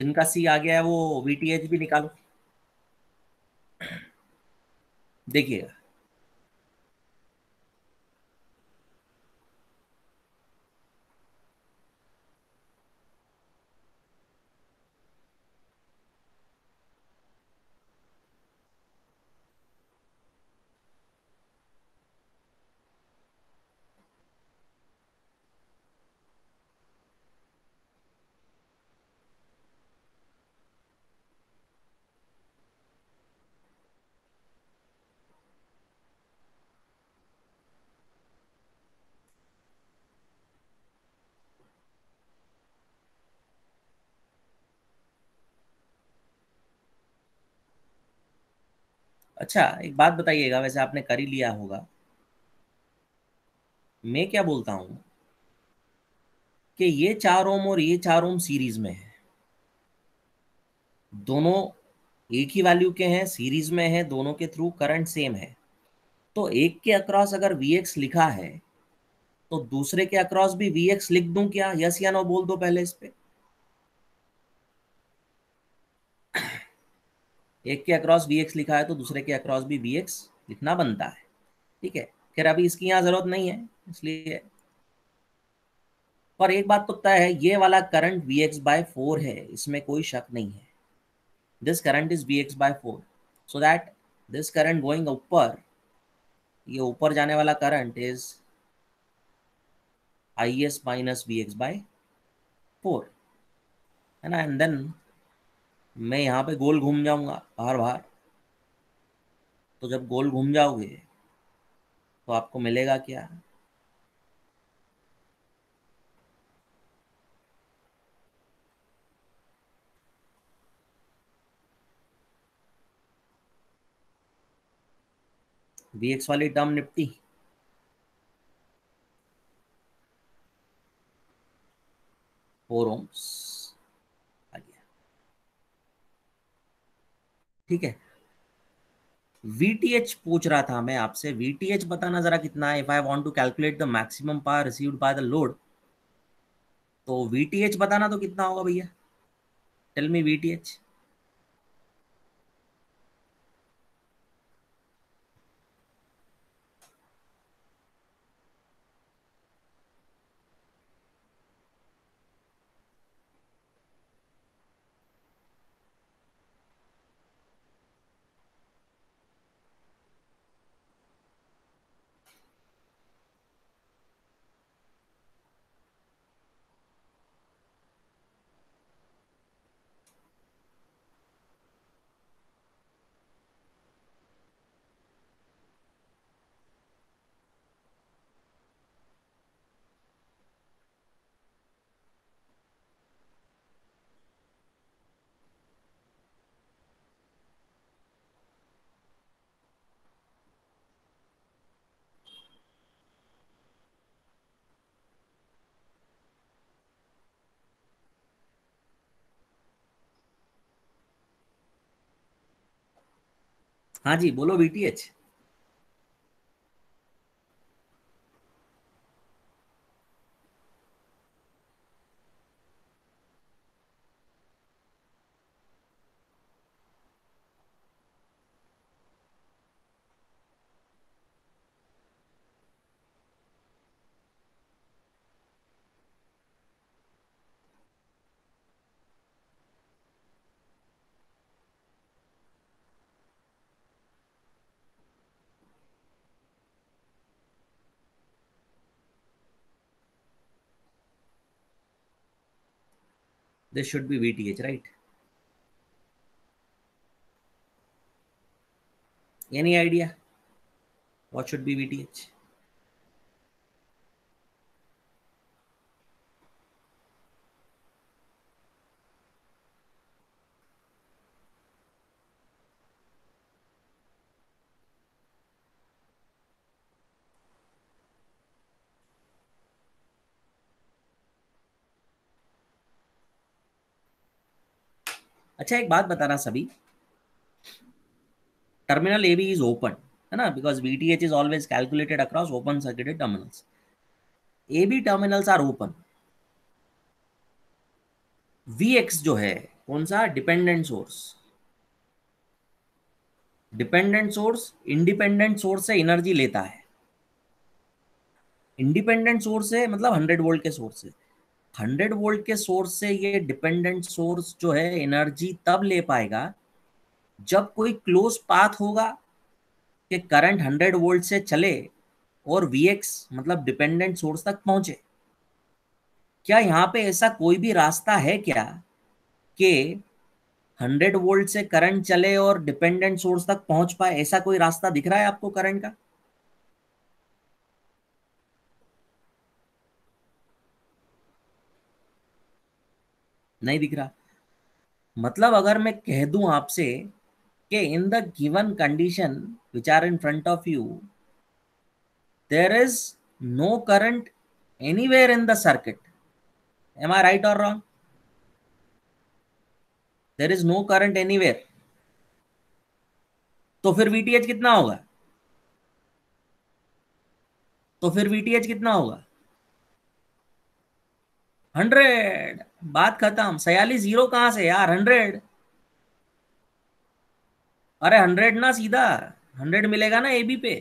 जिनका सी आ गया है वो वीटीएच भी निकालो, देखिएगा। अच्छा एक बात बताइएगा, वैसे आपने कर ही लिया होगा, मैं क्या बोलता हूँ कि ये 4 ओम और ये 4 ओम सीरीज में है, दोनों एक ही वैल्यू के हैं, सीरीज में है, दोनों के थ्रू करंट सेम है। तो एक के अक्रॉस अगर वी एक्स लिखा है तो दूसरे के अक्रॉस भी वी एक्स लिख दूं क्या? यस या नो बोल दो पहले इस पे। एक के अक्रॉस वी एक्स लिखा है तो दूसरे के अक्रॉस भी वी एक्स लिखना बनता है। ठीक है, खैर अभी इसकी यहाँ जरूरत नहीं है इसलिए। पर एक बात तो तय है, ये वाला करंट वी एक्स बाय 4 है, इसमें कोई शक नहीं है। This current is V X by 4, so that this current going ऊपर, ये ऊपर जाने वाला current is I S minus V X by 4, है ना। एंड देन मैं यहाँ पे गोल घूम जाऊंगा बाहर बाहर, तो जब गोल घूम जाओगे तो आपको मिलेगा क्या? वी एक्स वाली टर्म निपटी, 4 ओम्स आ गया। ठीक है, वीटीएच पूछ रहा था मैं आपसे, वीटीएच बताना जरा कितना है। If I want to calculate the maximum power received by the load, तो वीटीएच बताना तो कितना होगा भैया? Tell me VTH. हाँ जी बोलो VTH. This should be VTH right? Any idea what should be VTH? अच्छा एक बात बताना सभी, terminal A B is open, है ना, because VTH is always calculated across open circuited terminals. A B terminals are open, V X जो है कौन सा? Dependent source. Dependent source independent source से एनर्जी लेता है। इंडिपेंडेंट सोर्स से मतलब 100 वोल्ट के सोर्स से, 100 वोल्ट के सोर्स से ये डिपेंडेंट सोर्स जो है एनर्जी तब ले पाएगा जब कोई क्लोज पाथ होगा कि करंट 100 वोल्ट से चले और वीएक्स मतलब डिपेंडेंट सोर्स तक पहुंचे। क्या यहाँ पे ऐसा कोई भी रास्ता है क्या कि 100 वोल्ट से करंट चले और डिपेंडेंट सोर्स तक पहुंच पाए? ऐसा कोई रास्ता दिख रहा है आपको करंट का? नहीं दिख रहा। मतलब अगर मैं कह दूं आपसे कि in the given condition which are in front of you, there is no current anywhere in the circuit, am I right और wrong? There is no current anywhere, तो फिर वीटीएच कितना होगा? तो फिर वीटीएच कितना होगा? 100। बात खत्म। 46 जीरो कहां से यार? 100। अरे 100 ना, सीधा 100 मिलेगा ना एबी पे।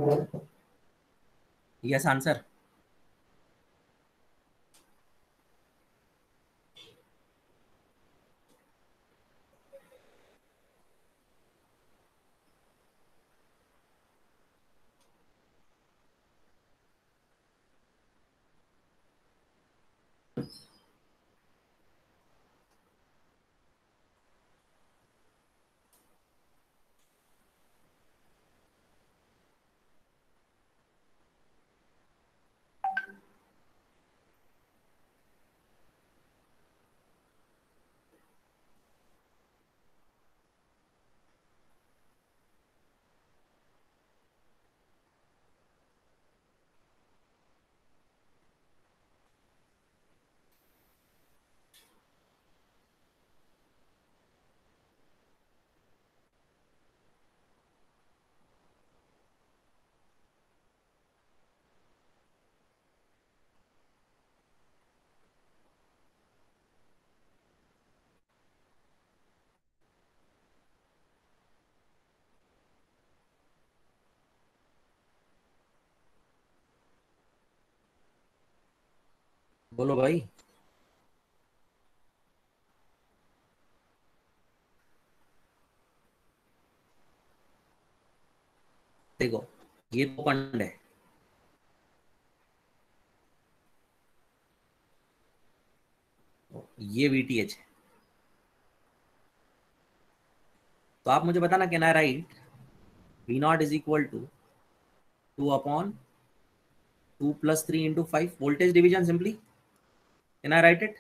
Yes answer. बोलो भाई। देखो, ये तो पंड है, ये वीटीएच है। तो आप मुझे बताना, can I write V not is equal to 2/2 + 3 × 5 voltage division simply. Can I write it?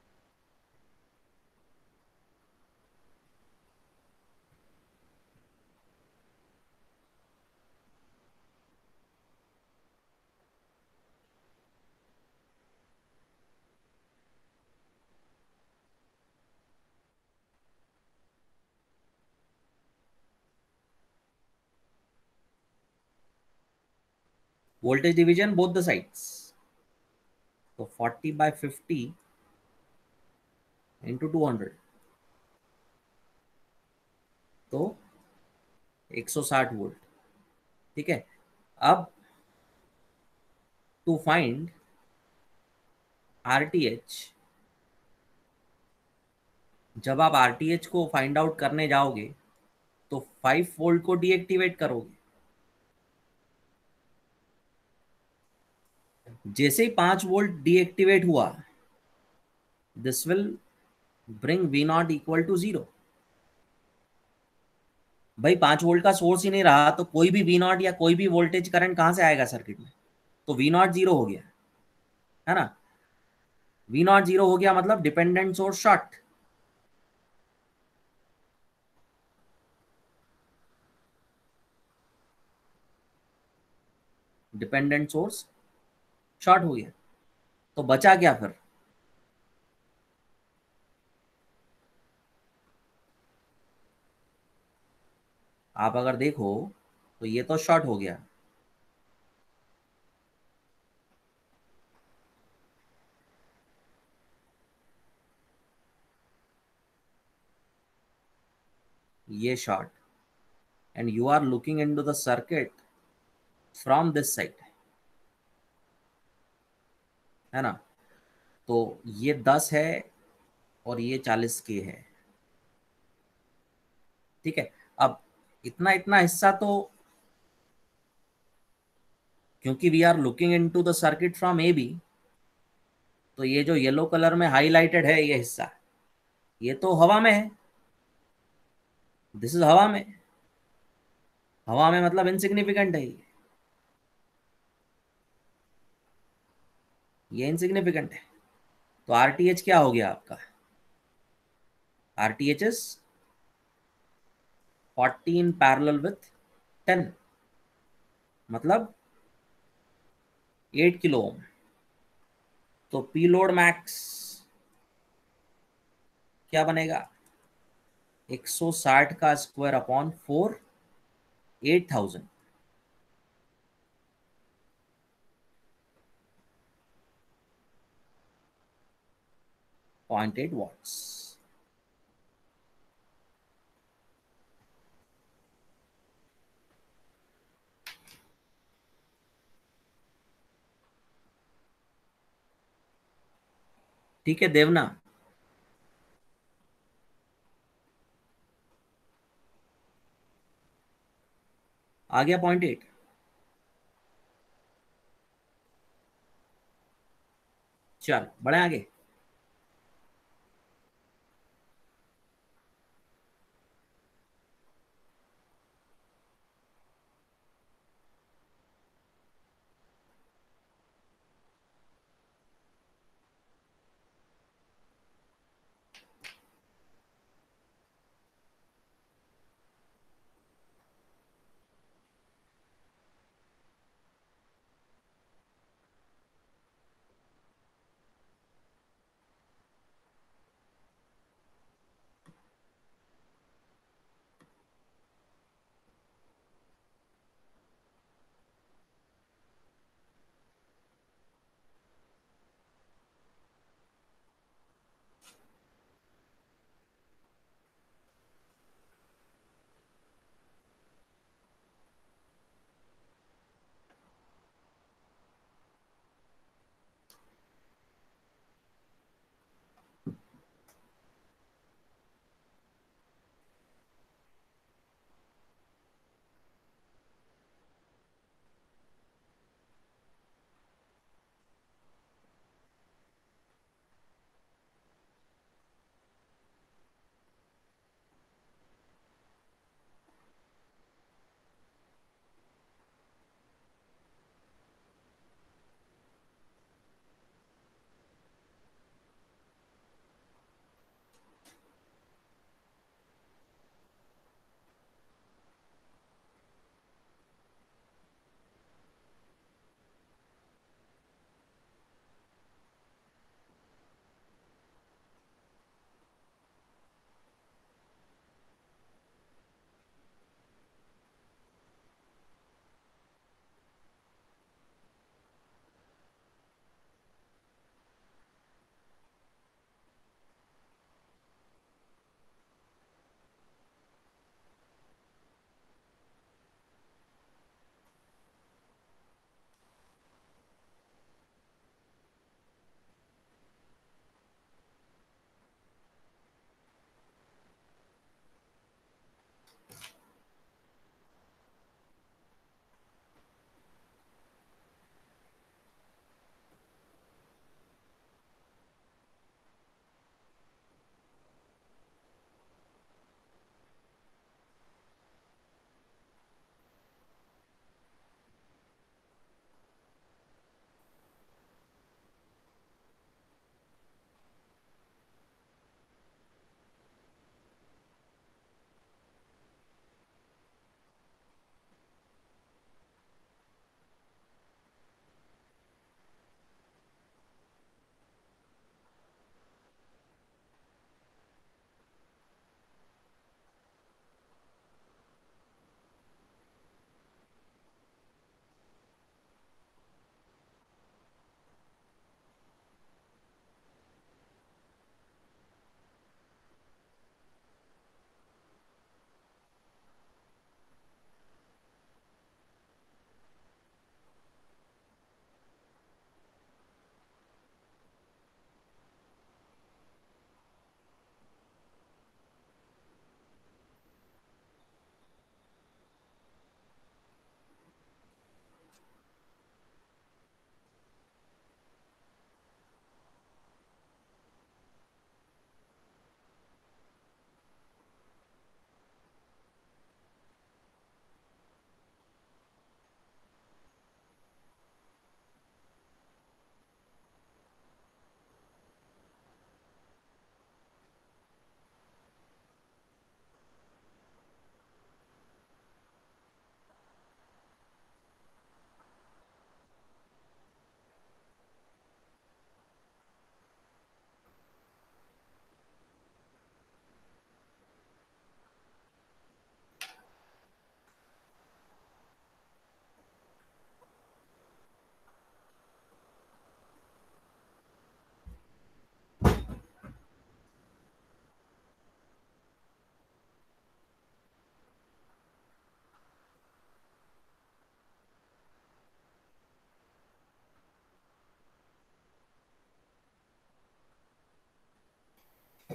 Voltage division both the sides. तो 40/50 × 200, तो 160 वोल्ट। ठीक है। अब टू फाइंड आरटीएच, जब आप आरटीएच को फाइंड आउट करने जाओगे तो 5 वोल्ट को डीएक्टिवेट करोगे। जैसे ही 5 वोल्ट डीएक्टिवेट हुआ, this will bring V not equal to 0। भाई 5 वोल्ट का सोर्स ही नहीं रहा तो कोई भी वी नॉट या कोई भी वोल्टेज करंट कहां से आएगा सर्किट में? तो वी नॉट 0 हो गया, है ना। वी नॉट 0 हो गया मतलब dependent source short. Dependent source short हो गया। तो बचा क्या फिर? आप अगर देखो तो ये तो शॉर्ट हो गया, ये short, and you are looking into the circuit from this side, है ना। तो ये 10 है और ये 40 के है। ठीक है। अब इतना इतना हिस्सा तो, क्योंकि we are looking into the circuit from A B, तो ये जो येलो कलर में हाईलाइटेड है ये हिस्सा, ये तो हवा में है। दिस इज हवा में। हवा में मतलब इनसिग्निफिकेंट है ये इनसिग्निफिकेंट है। तो आरटीएच क्या हो गया आपका? RTH is 40 in parallel with 10, मतलब 8 किलो ओम। तो पी लोड मैक्स क्या बनेगा? 160 का स्क्वायर अपॉन 4, 8000, 0.8 वॉट्स। ठीक है देवना। आ गया पॉइंट 8। चल बढ़े आगे।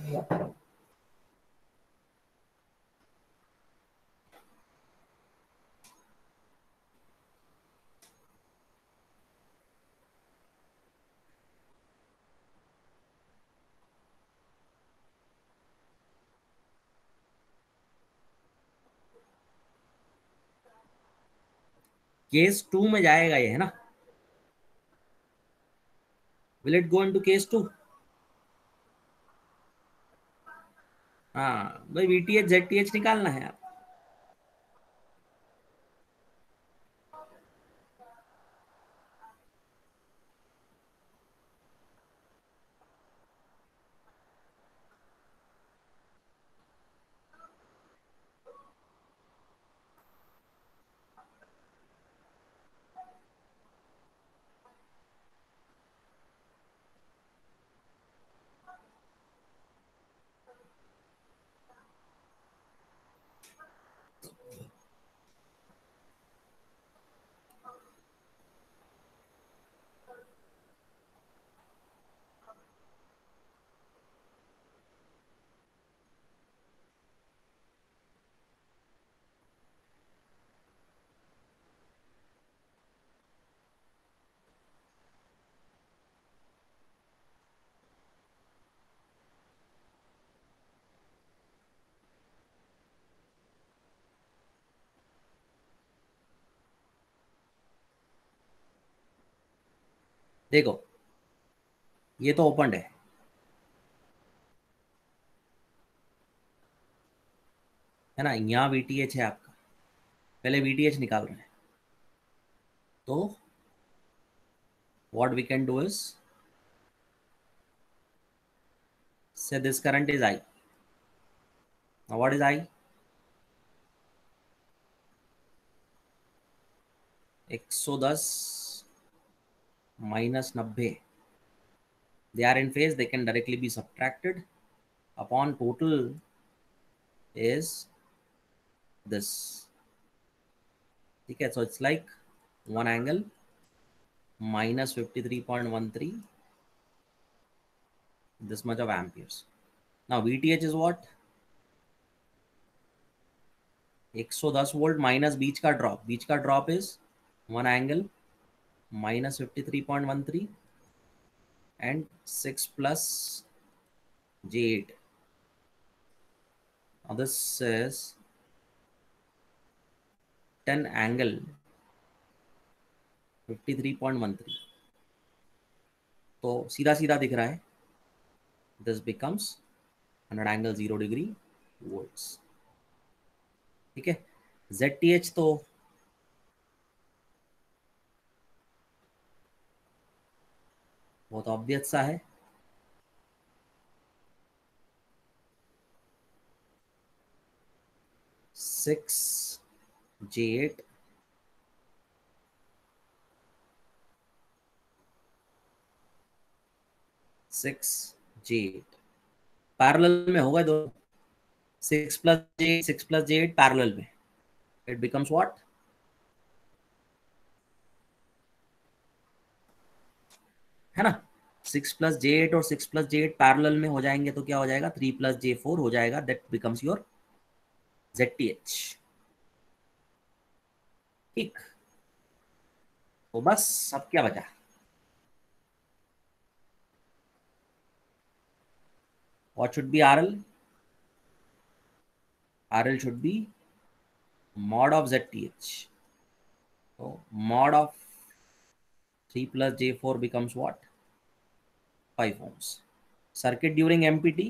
केस 2 में जाएगा ये, है ना? Will it go into case 2? हाँ भाई, वीटीएच जेडटीएच निकालना है आप। देखो, ये तो ओपन है ना? यहाँ वीटीएच है आपका, पहले वीटीएच निकाल रहे हैं। तो what we can do is say this current is I. Now what is I? 110 minus 90. They are in phase, they can directly be subtracted upon total is this. Okay, so it's like one angle minus 53.13, this much of amperes. Now VTH is what? 110 volt minus बीच का drop is one angle minus 53.13 and 6 plus J8. Now this is 10 angle 53.13. तो सीधा सीधा दिख रहा है, this becomes 100 angle 0 degree volts. ठीक है, ZTH तो बहुत ऑब्वियस सा है, 6J8 6J8 पैरेलल में होगा दोनों, 6 plus J8 पैरेलल में, इट बिकम्स व्हाट? है ना? 6 plus J8 और 6 plus J8 पैरेलल में हो जाएंगे तो क्या हो जाएगा? 3 plus J4 हो जाएगा, दैट बिकम्स योर ZTH। ठीक, तो बस अब क्या बचा? What should be RL? RL should be mod of ZTH. So mod of 3 plus J4 becomes what? 5 ohms. Circuit during MPT.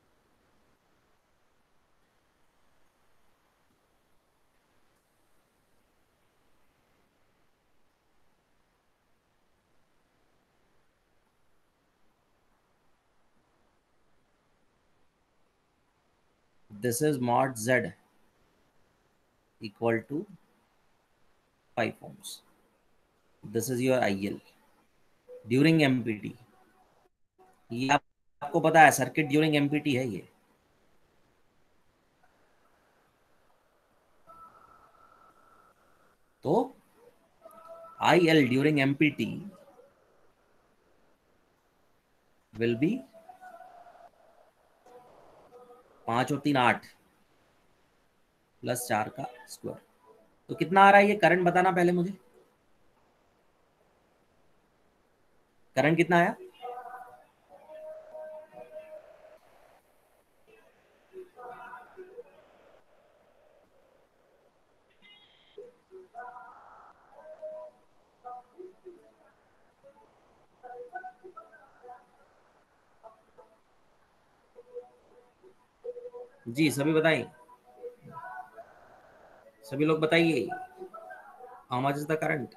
This is mod Z equal to 5 ohms. This is your IL during MPT. ये आपको पता है, circuit during empty है ये। तो IL during MPT will be 5 और 3 8, +4 का square. तो कितना आ रहा है ये करंट बताना पहले मुझे। करंट कितना आया। जी सभी बताइए, सभी लोग बताइए, how much is the current.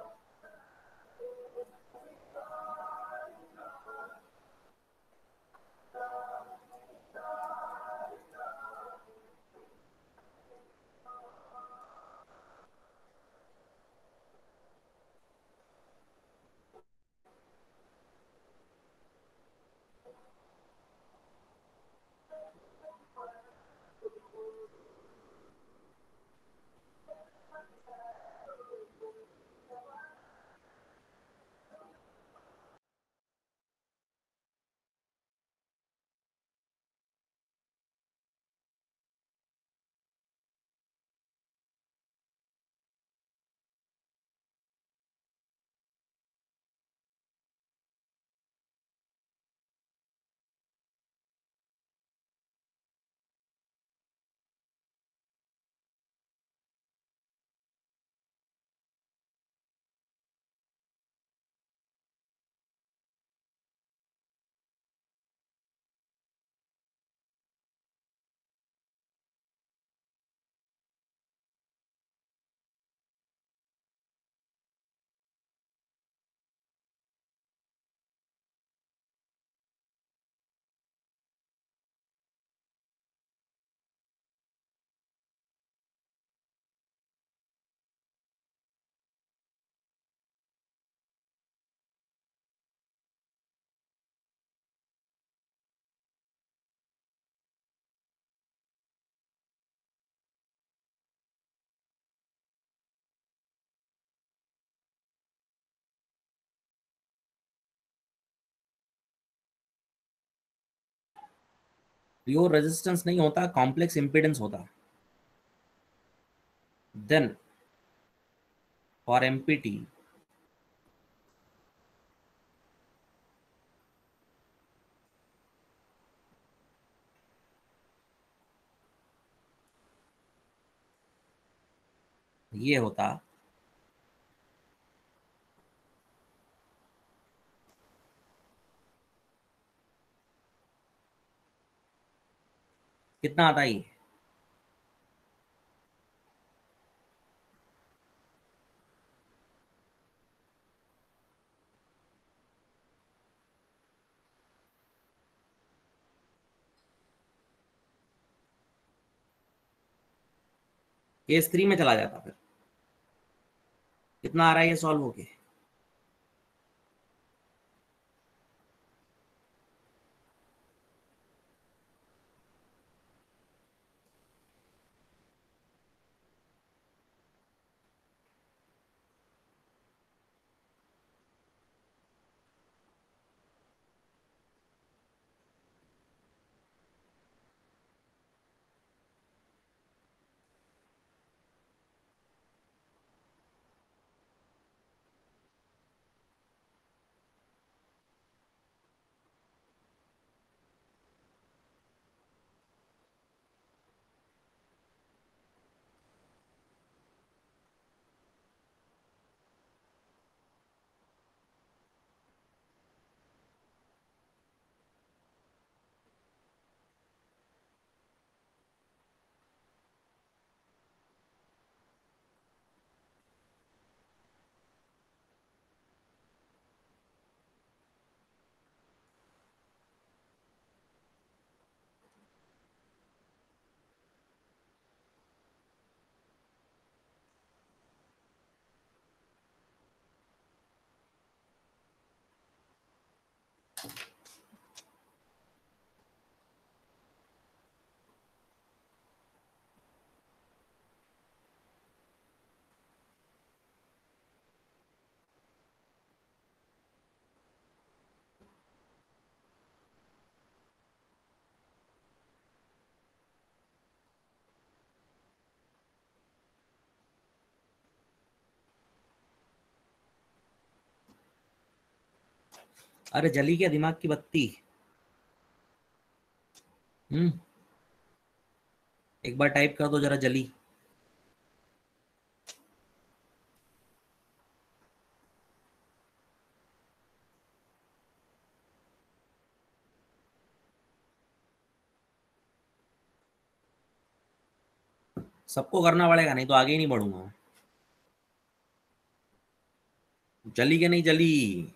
Pure resistance नहीं होता, कॉम्प्लेक्स इम्पीडेंस होता। देन फॉर एमपीटी ये होता, कितना आता है ये। केस 3 में चला जाता फिर। कितना आ रहा है ये सॉल्व होके। अरे जली क्या दिमाग की बत्ती। हम्म। एक बार टाइप कर दो जरा जली। सबको करना पड़ेगा, नहीं तो आगे ही नहीं बढ़ूंगा। जली के नहीं जली।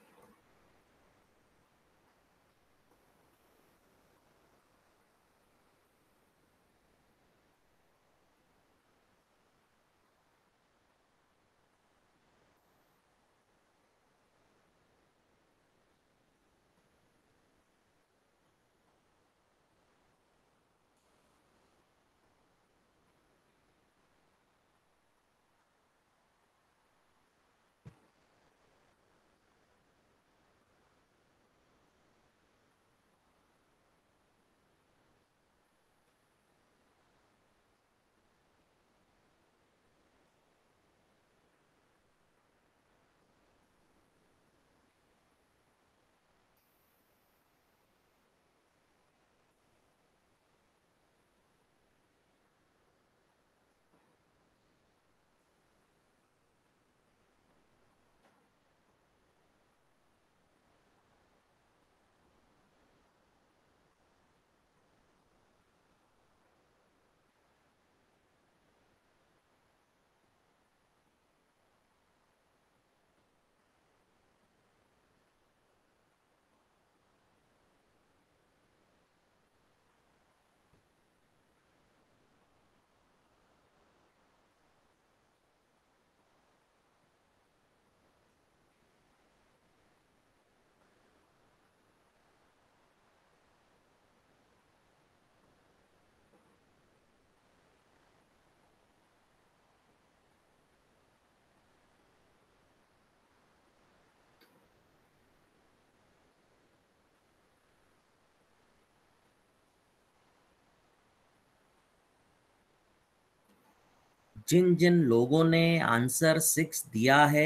जिन जिन लोगों ने आंसर 6 दिया है,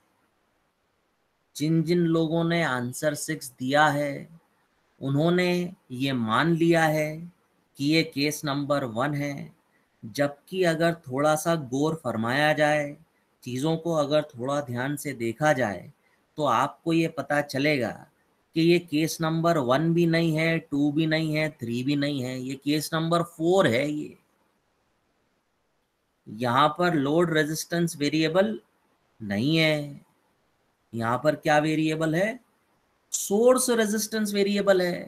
जिन जिन लोगों ने आंसर 6 दिया है, उन्होंने ये मान लिया है कि ये केस नंबर 1 है। जबकि अगर थोड़ा सा गौर फरमाया जाए, चीज़ों को अगर थोड़ा ध्यान से देखा जाए, तो आपको ये पता चलेगा कि ये केस नंबर 1 भी नहीं है, 2 भी नहीं है, 3 भी नहीं है, ये केस नंबर 4 है। ये यहाँ पर लोड रेजिस्टेंस वेरिएबल नहीं है। यहाँ पर क्या वेरिएबल है? सोर्स रेजिस्टेंस वेरिएबल है।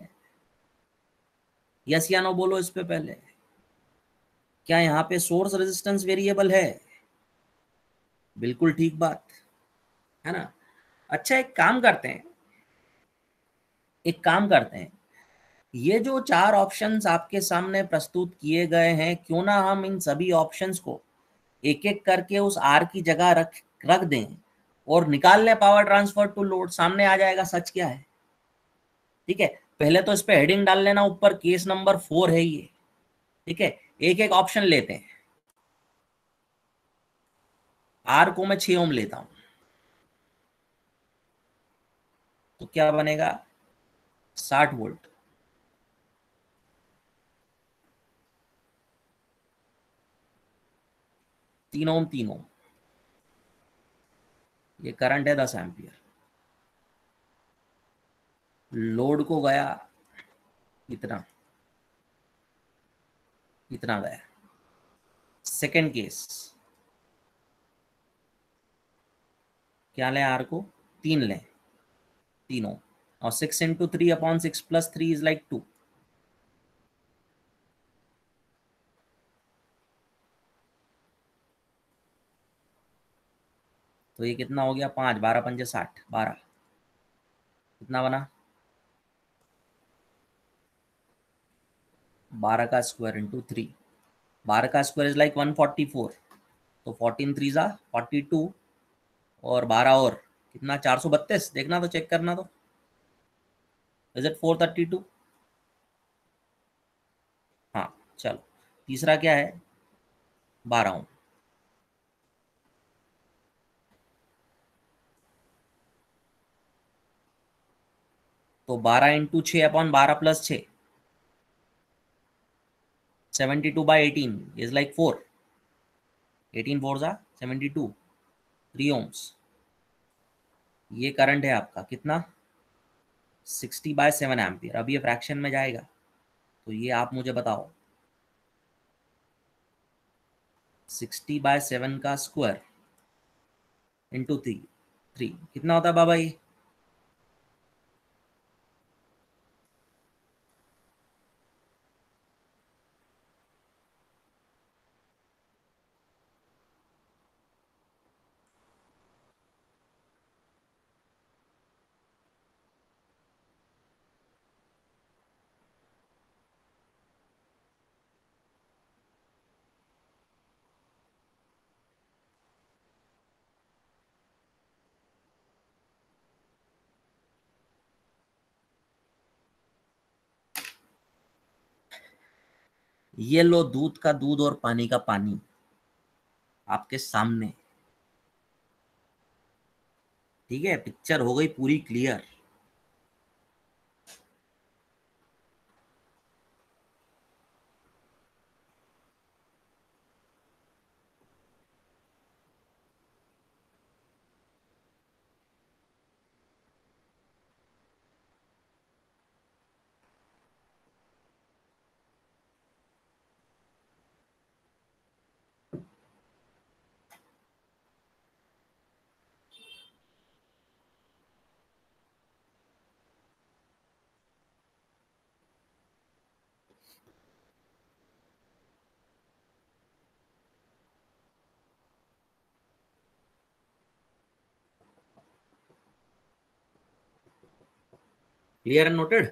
यस या नो बोलो इस पे पहले। क्या यहाँ पे सोर्स रेजिस्टेंस वेरिएबल है? बिल्कुल ठीक बात है ना। अच्छा, एक काम करते हैं, ये जो 4 ऑप्शंस आपके सामने प्रस्तुत किए गए हैं, क्यों ना हम इन सभी ऑप्शंस को एक एक करके उस आर की जगह रख रख दें और निकाल लें पावर ट्रांसफर टू लोड। सामने आ जाएगा सच क्या है। ठीक है, पहले तो इस पे हेडिंग डाल लेना, ऊपर केस नंबर 4 है ये। ठीक है, एक एक ऑप्शन लेते हैं। आर को मैं 6 ओम लेता हूं, तो क्या बनेगा? 60 वोल्ट। 3 ओम 3 ओम, ये करंट है 10 एम्पियर। लोड को गया इतना, इतना गया। सेकेंड केस, क्या लें? आर को 3 लें, 3 ओम। और 6 × 3/6 + 3 इज लाइक 2। तो ये कितना हो गया? 5, 12 पंजे 60, 12। कितना बना? 12 का स्क्वायर इंटू 3। 12 का स्क्वायर इज लाइक 144। तो 14 3 = 42, और 12 और कितना? 432। देखना तो, चेक करना तो। Is it 432? हाँ, चलो। तीसरा क्या है? 12 ओम। तो 12 × 6/12 + 6, 72/18 इज लाइक 4, 18 4 ज़ा 72, 3 ohms। ये करंट है आपका कितना, 60/7 एम्पियर। अब ये फ्रैक्शन में जाएगा, तो ये आप मुझे बताओ, 60/7 का स्क्वायर इंटू 3 कितना होता है बाबा ये? ये लो दूध का दूध और पानी का पानी आपके सामने, ठीक है, पिक्चर हो गई पूरी क्लियर। Clear and noted.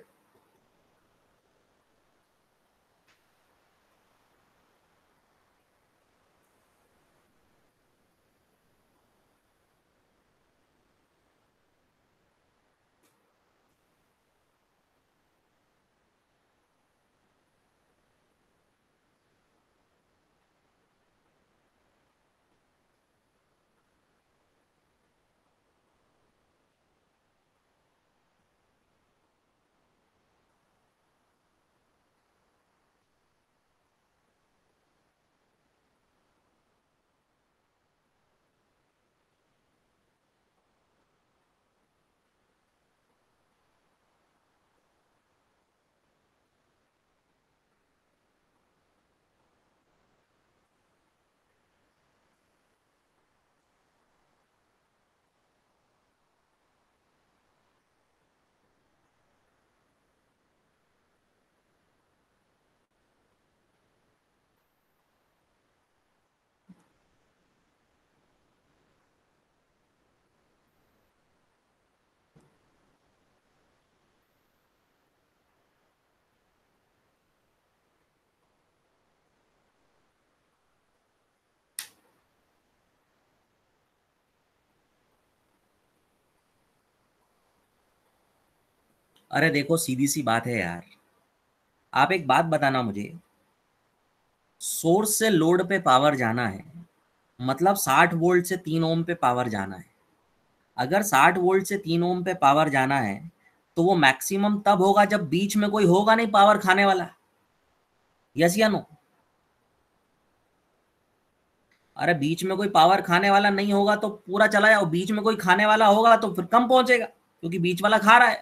अरे देखो सीधी सी बात है यार, आप एक बात बताना मुझे, सोर्स से लोड पे पावर जाना है, मतलब 60 वोल्ट से 3 ओम पे पावर जाना है। अगर 60 वोल्ट से 3 ओम पे पावर जाना है, तो वो मैक्सिमम तब होगा जब बीच में कोई होगा नहीं पावर खाने वाला। यस या नो? अरे बीच में कोई पावर खाने वाला नहीं होगा तो पूरा चला जाओ, बीच में कोई खाने वाला होगा तो फिर कम पहुंचेगा, क्योंकि बीच वाला खा रहा है।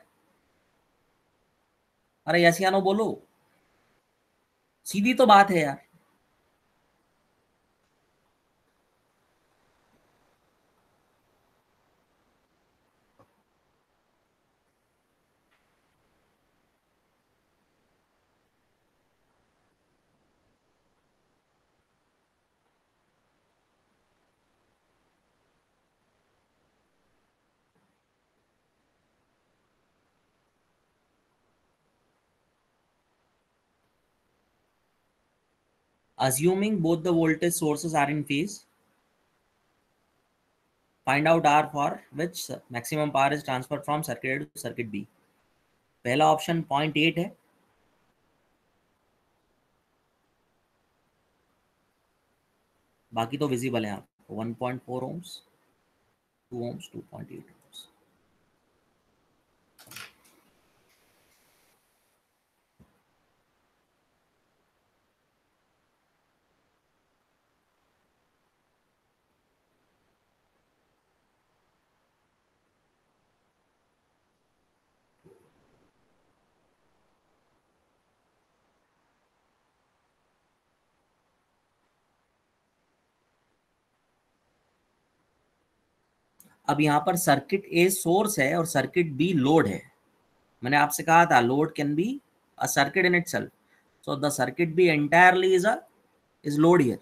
अरे यस या नो बोलो, सीधी तो बात है यार। Assuming both the voltage sources are in phase, find out R for which maximum power is transferred from circuit A to circuit B। पहला ऑप्शन 0.8 है, बाकी तो विजिबल है आपको, 1.4 ohms, 2 ohms, 2.8 ohms। अब यहाँ पर सर्किट ए सोर्स है और सर्किट बी लोड है। मैंने आपसे कहा था load can be a circuit in itself, so the circuit B entirely is load here.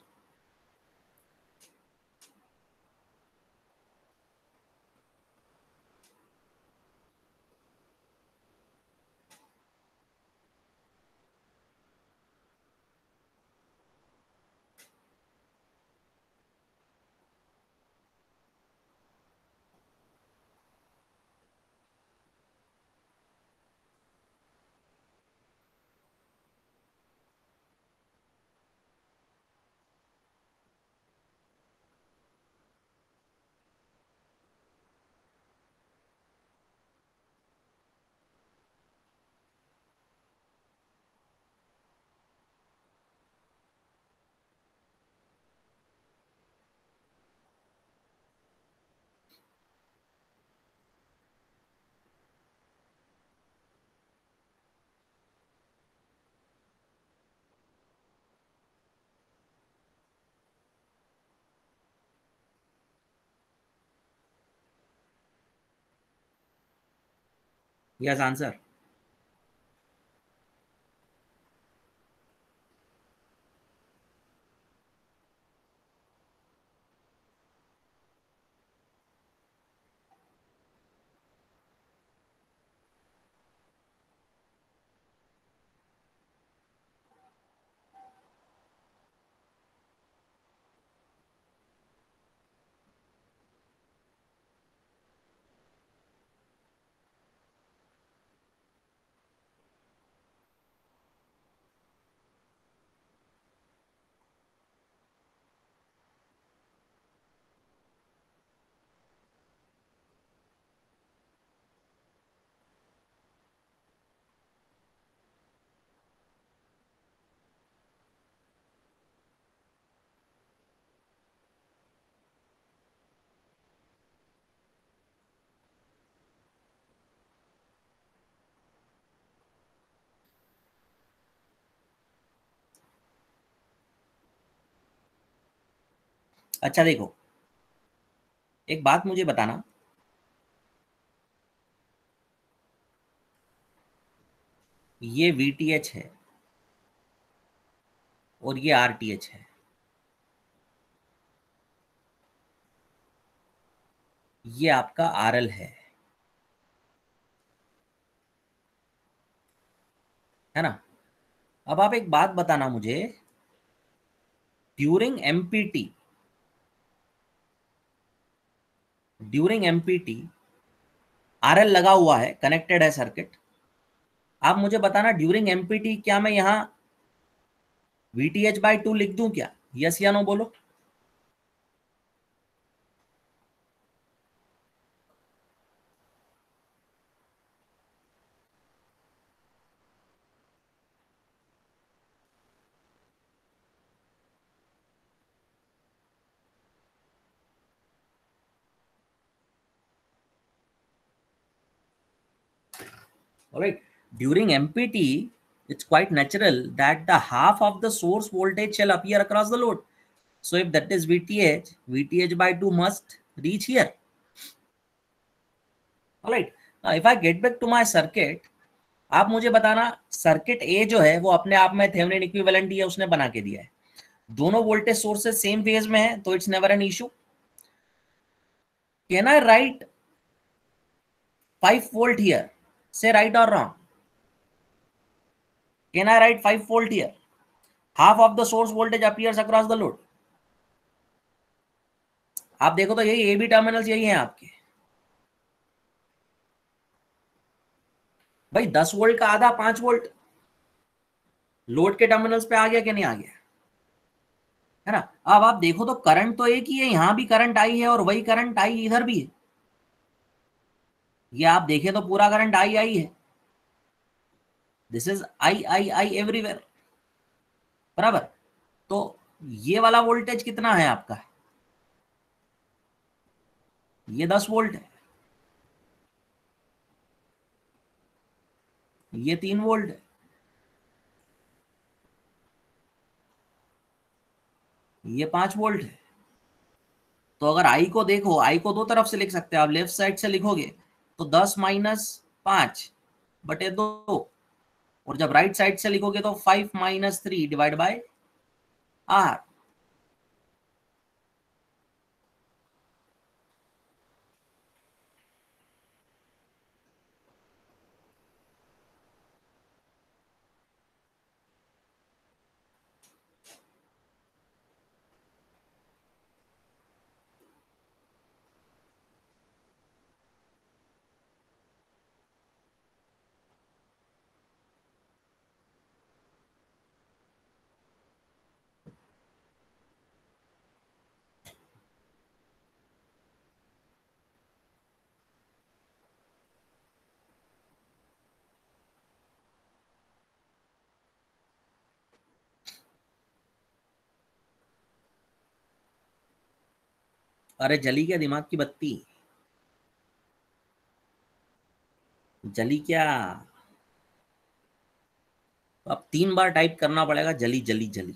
Yes, answer. अच्छा देखो, एक बात मुझे बताना, ये VTH है और ये RTH है, ये आपका RL है ना? अब आप एक बात बताना मुझे, during MPT, during MPT RL लगा हुआ है, कनेक्टेड है सर्किट। आप मुझे बताना ड्यूरिंग एमपीटी क्या मैं यहाँ VTH/2 लिख दूं क्या? यस या नो बोलो। Alright, during MPT, it's quite natural that the half of the source voltage shall appear across the load. So if that is VTH, VTH/2 must reach here. Alright, now if I get back to my circuit, आप मुझे बताना circuit ए जो है वो अपने आप में Thevenin equivalent ही है, उसने बना के दिया है, दोनों वोल्टेज सोर्सेस सेम फेज में है, तो it's never an issue. Can I write 5 volt here? Say right or wrong? Can I write 5 volt here? Half of the source voltage appears across the load. आप देखो तो यही ए B terminals यही हैं आपके। भाई 10 वोल्ट का आधा 5 वोल्ट लोड के टर्मिनल्स पे आ गया कि नहीं आ गया, है ना? अब आप देखो तो करंट तो एक ही है, यहां भी करंट आई है और वही करंट आई इधर भी है। ये आप देखें तो पूरा करंट आई आई है, this is I I I everywhere, बराबर। तो ये वाला वोल्टेज कितना है आपका? ये 10 वोल्ट है, ये 3 वोल्ट है, ये 5 वोल्ट है। तो अगर आई को देखो, आई को दो तरफ से लिख सकते हो आप, लेफ्ट साइड से लिखोगे तो 10-5/2, और जब राइट साइड से लिखोगे तो 5-3 डिवाइड बाय आर। अरे जली क्या दिमाग की बत्ती, जली क्या? तो अब 3 बार टाइप करना पड़ेगा, जली जली जली।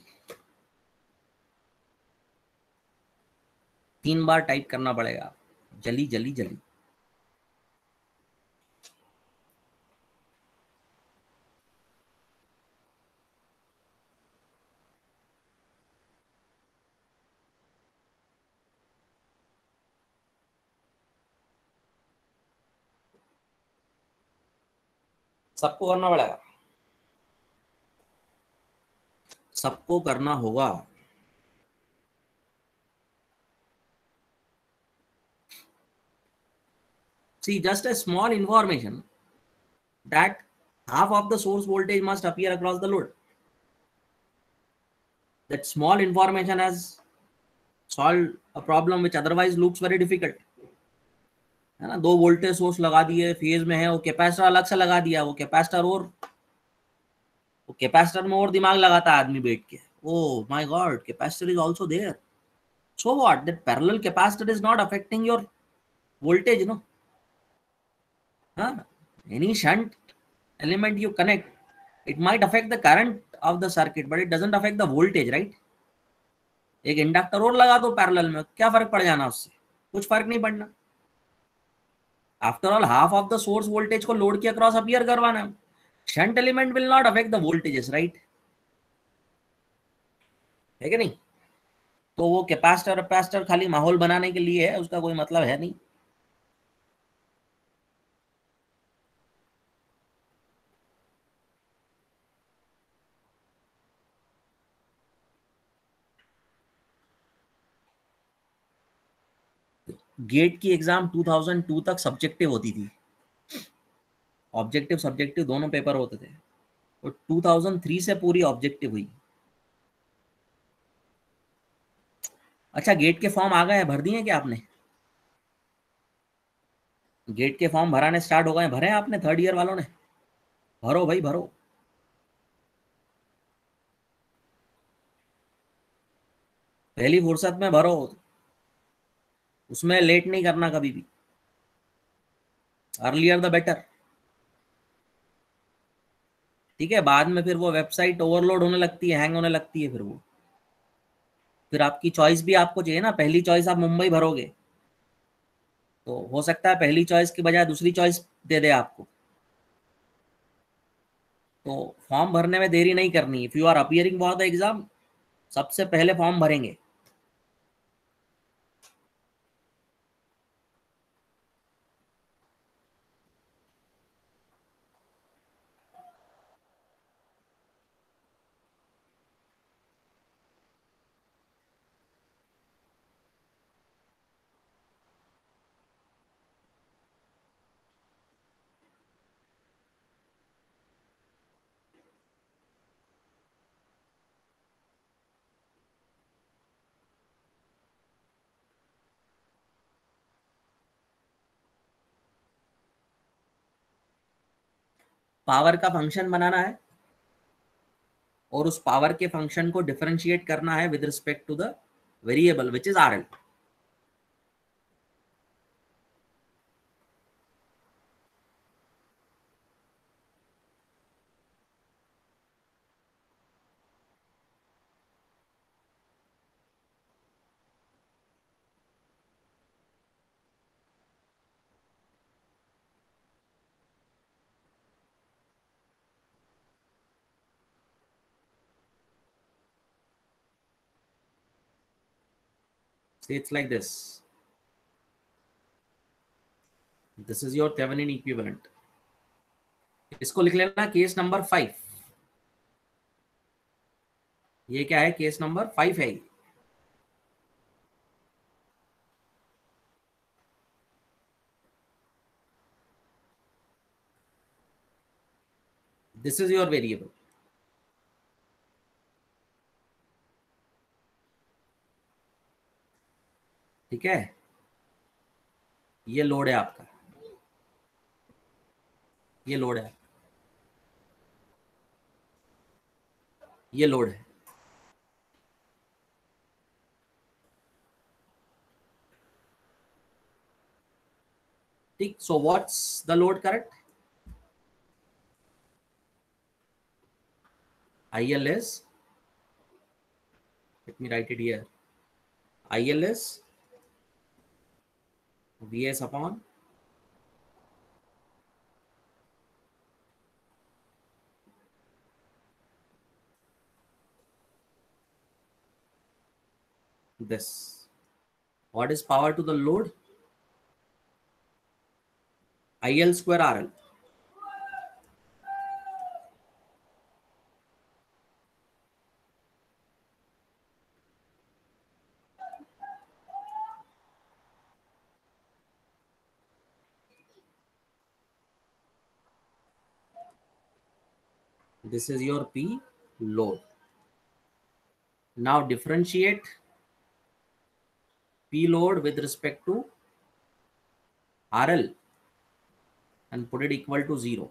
3 बार टाइप करना पड़ेगा, जली जली जली। सबको करना पड़ेगा, सबको करना होगा। See, just a small information that half of the source voltage must appear across the load. That small information has solved a problem which otherwise looks very difficult. है ना, दो वोल्टेज सोर्स लगा दिए, फेज में है, वो capacitor अलग से लगा दिया, वो कैपेसिटर, और वो कैपेसिटर में और दिमाग लगाता है आदमी बैठ के। Oh my god, capacitor is also there, so what, that parallel capacitor is not affecting your voltage, no? Huh? Any shunt element you connect, it might affect the current of the circuit, but it doesn't affect the voltage, right? एक inductor और लगा दो parallel में, क्या फर्क पड़ जाना उससे? कुछ फर्क नहीं पड़ना। After all half of the source voltage को लोड के अक्रॉस अपीयर करवाना है। Shunt element will not affect the voltages, right? है कि नहीं? तो वो कैपेसिटर कैपेसिटर खाली माहौल बनाने के लिए है, उसका कोई मतलब है नहीं। गेट की एग्जाम 2002 तक सब्जेक्टिव होती थी, ऑब्जेक्टिव सब्जेक्टिव दोनों पेपर होते थे, और 2003 से पूरी ऑब्जेक्टिव हुई। अच्छा, गेट के फॉर्म आ गए हैं, भर दिए क्या आपने? गेट के फॉर्म भराने स्टार्ट हो गए, भरे आपने थर्ड ईयर वालों ने? भरो भाई भरो। पहली फुर्सत में भरो, उसमें लेट नहीं करना कभी भी, अर्लियर द बेटर। ठीक है, बाद में फिर वो वेबसाइट ओवरलोड होने लगती है, हैंग होने लगती है, फिर वो, फिर आपकी चॉइस भी आपको चाहिए ना। पहली चॉइस आप मुंबई भरोगे, तो हो सकता है पहली चॉइस की बजाय दूसरी चॉइस दे दे आपको। तो फॉर्म भरने में देरी नहीं करनी। If you are appearing for the exam, सबसे पहले फॉर्म भरेंगे। पावर का फंक्शन बनाना है, और उस पावर के फंक्शन को डिफरेंशिएट करना है with respect to the variable which is R L. say it's like this is your Thevenin equivalent. इसको लिख लेना केस नंबर 5. ये क्या है? केस नंबर 5 है. This is your variable. ठीक है, ये लोड है आपका, ये लोड है, ये लोड है. ठीक. So what's the load correct? IL is, let me write it here, IL is VS upon this. What is power to the load? IL square RL. This is your P load. Now differentiate P load with respect to RL and put it equal to 0.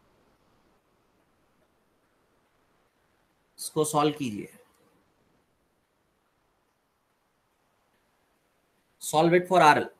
इसको solve कीजिए. Solve it for RL.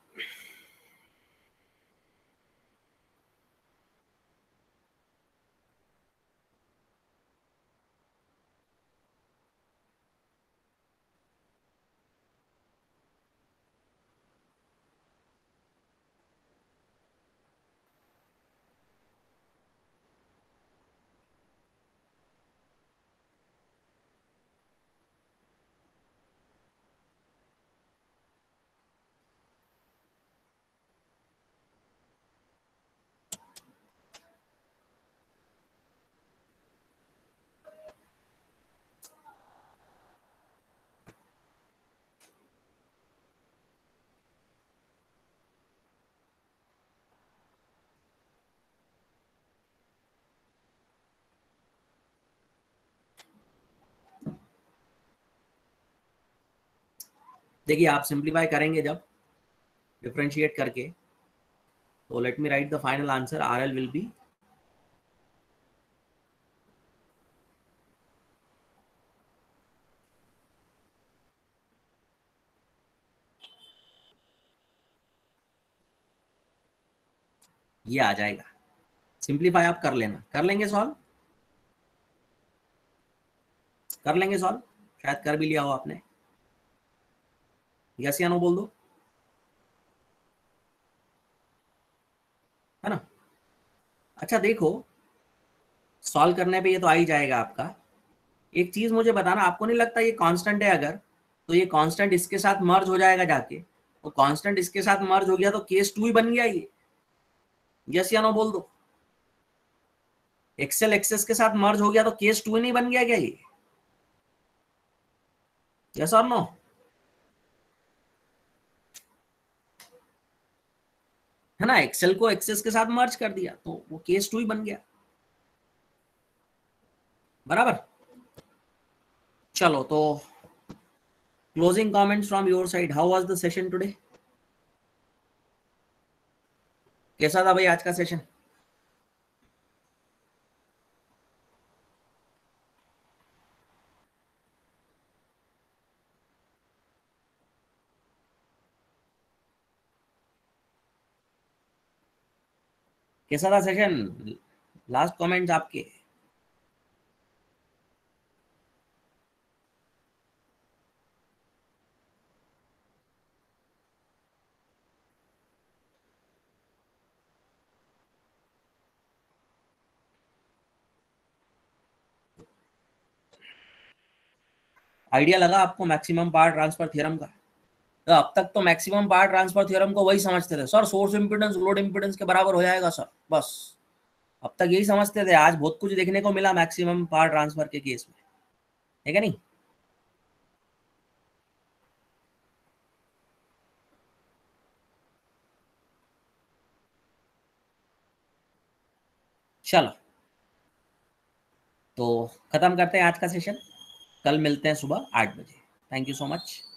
देखिए, आप simplify करेंगे जब differentiate करके, तो let me write the final answer. RL will be ये आ जाएगा. सिंप्लीफाई आप कर लेना. कर लेंगे सॉल्व? कर लेंगे सॉल्व? शायद कर भी लिया हो आपने. यस या नो बोल दो, है ना? अच्छा देखो, सॉल्व करने पे ये तो आ ही जाएगा आपका. एक चीज मुझे बताना, आपको नहीं लगता ये कांस्टेंट है अगर, तो ये कांस्टेंट इसके साथ मर्ज हो जाएगा जाके, तो कांस्टेंट इसके साथ मर्ज हो गया तो केस 2 ही बन गया ये. यस या नो बोल दो. एक्सेल एक्सेस के साथ मर्ज हो गया तो केस 2 ही नहीं बन गया क्या ये? यस और नो? है ना, एक्सेल को एक्सेस के साथ मर्ज कर दिया तो वो केस 2 ही बन गया. बराबर. चलो, तो closing comments from your side. How was the session today? कैसा था भाई आज का सेशन? कैसा था सेशन? लास्ट कमेंट्स आपके. आइडिया लगा आपको मैक्सिमम पावर ट्रांसफर थ्योरम का? तो अब तक तो मैक्सिमम पावर ट्रांसफर थ्योरम को वही समझते थे sir, source impedance load impedance के बराबर हो जाएगा सर, बस अब तक यही समझते थे। आज बहुत कुछ देखने को मिला मैक्सिमम पावर ट्रांसफर के केस में, है क्या नहीं? चलो, तो खत्म करते हैं आज का सेशन, कल मिलते हैं सुबह 8 बजे। Thank you so much.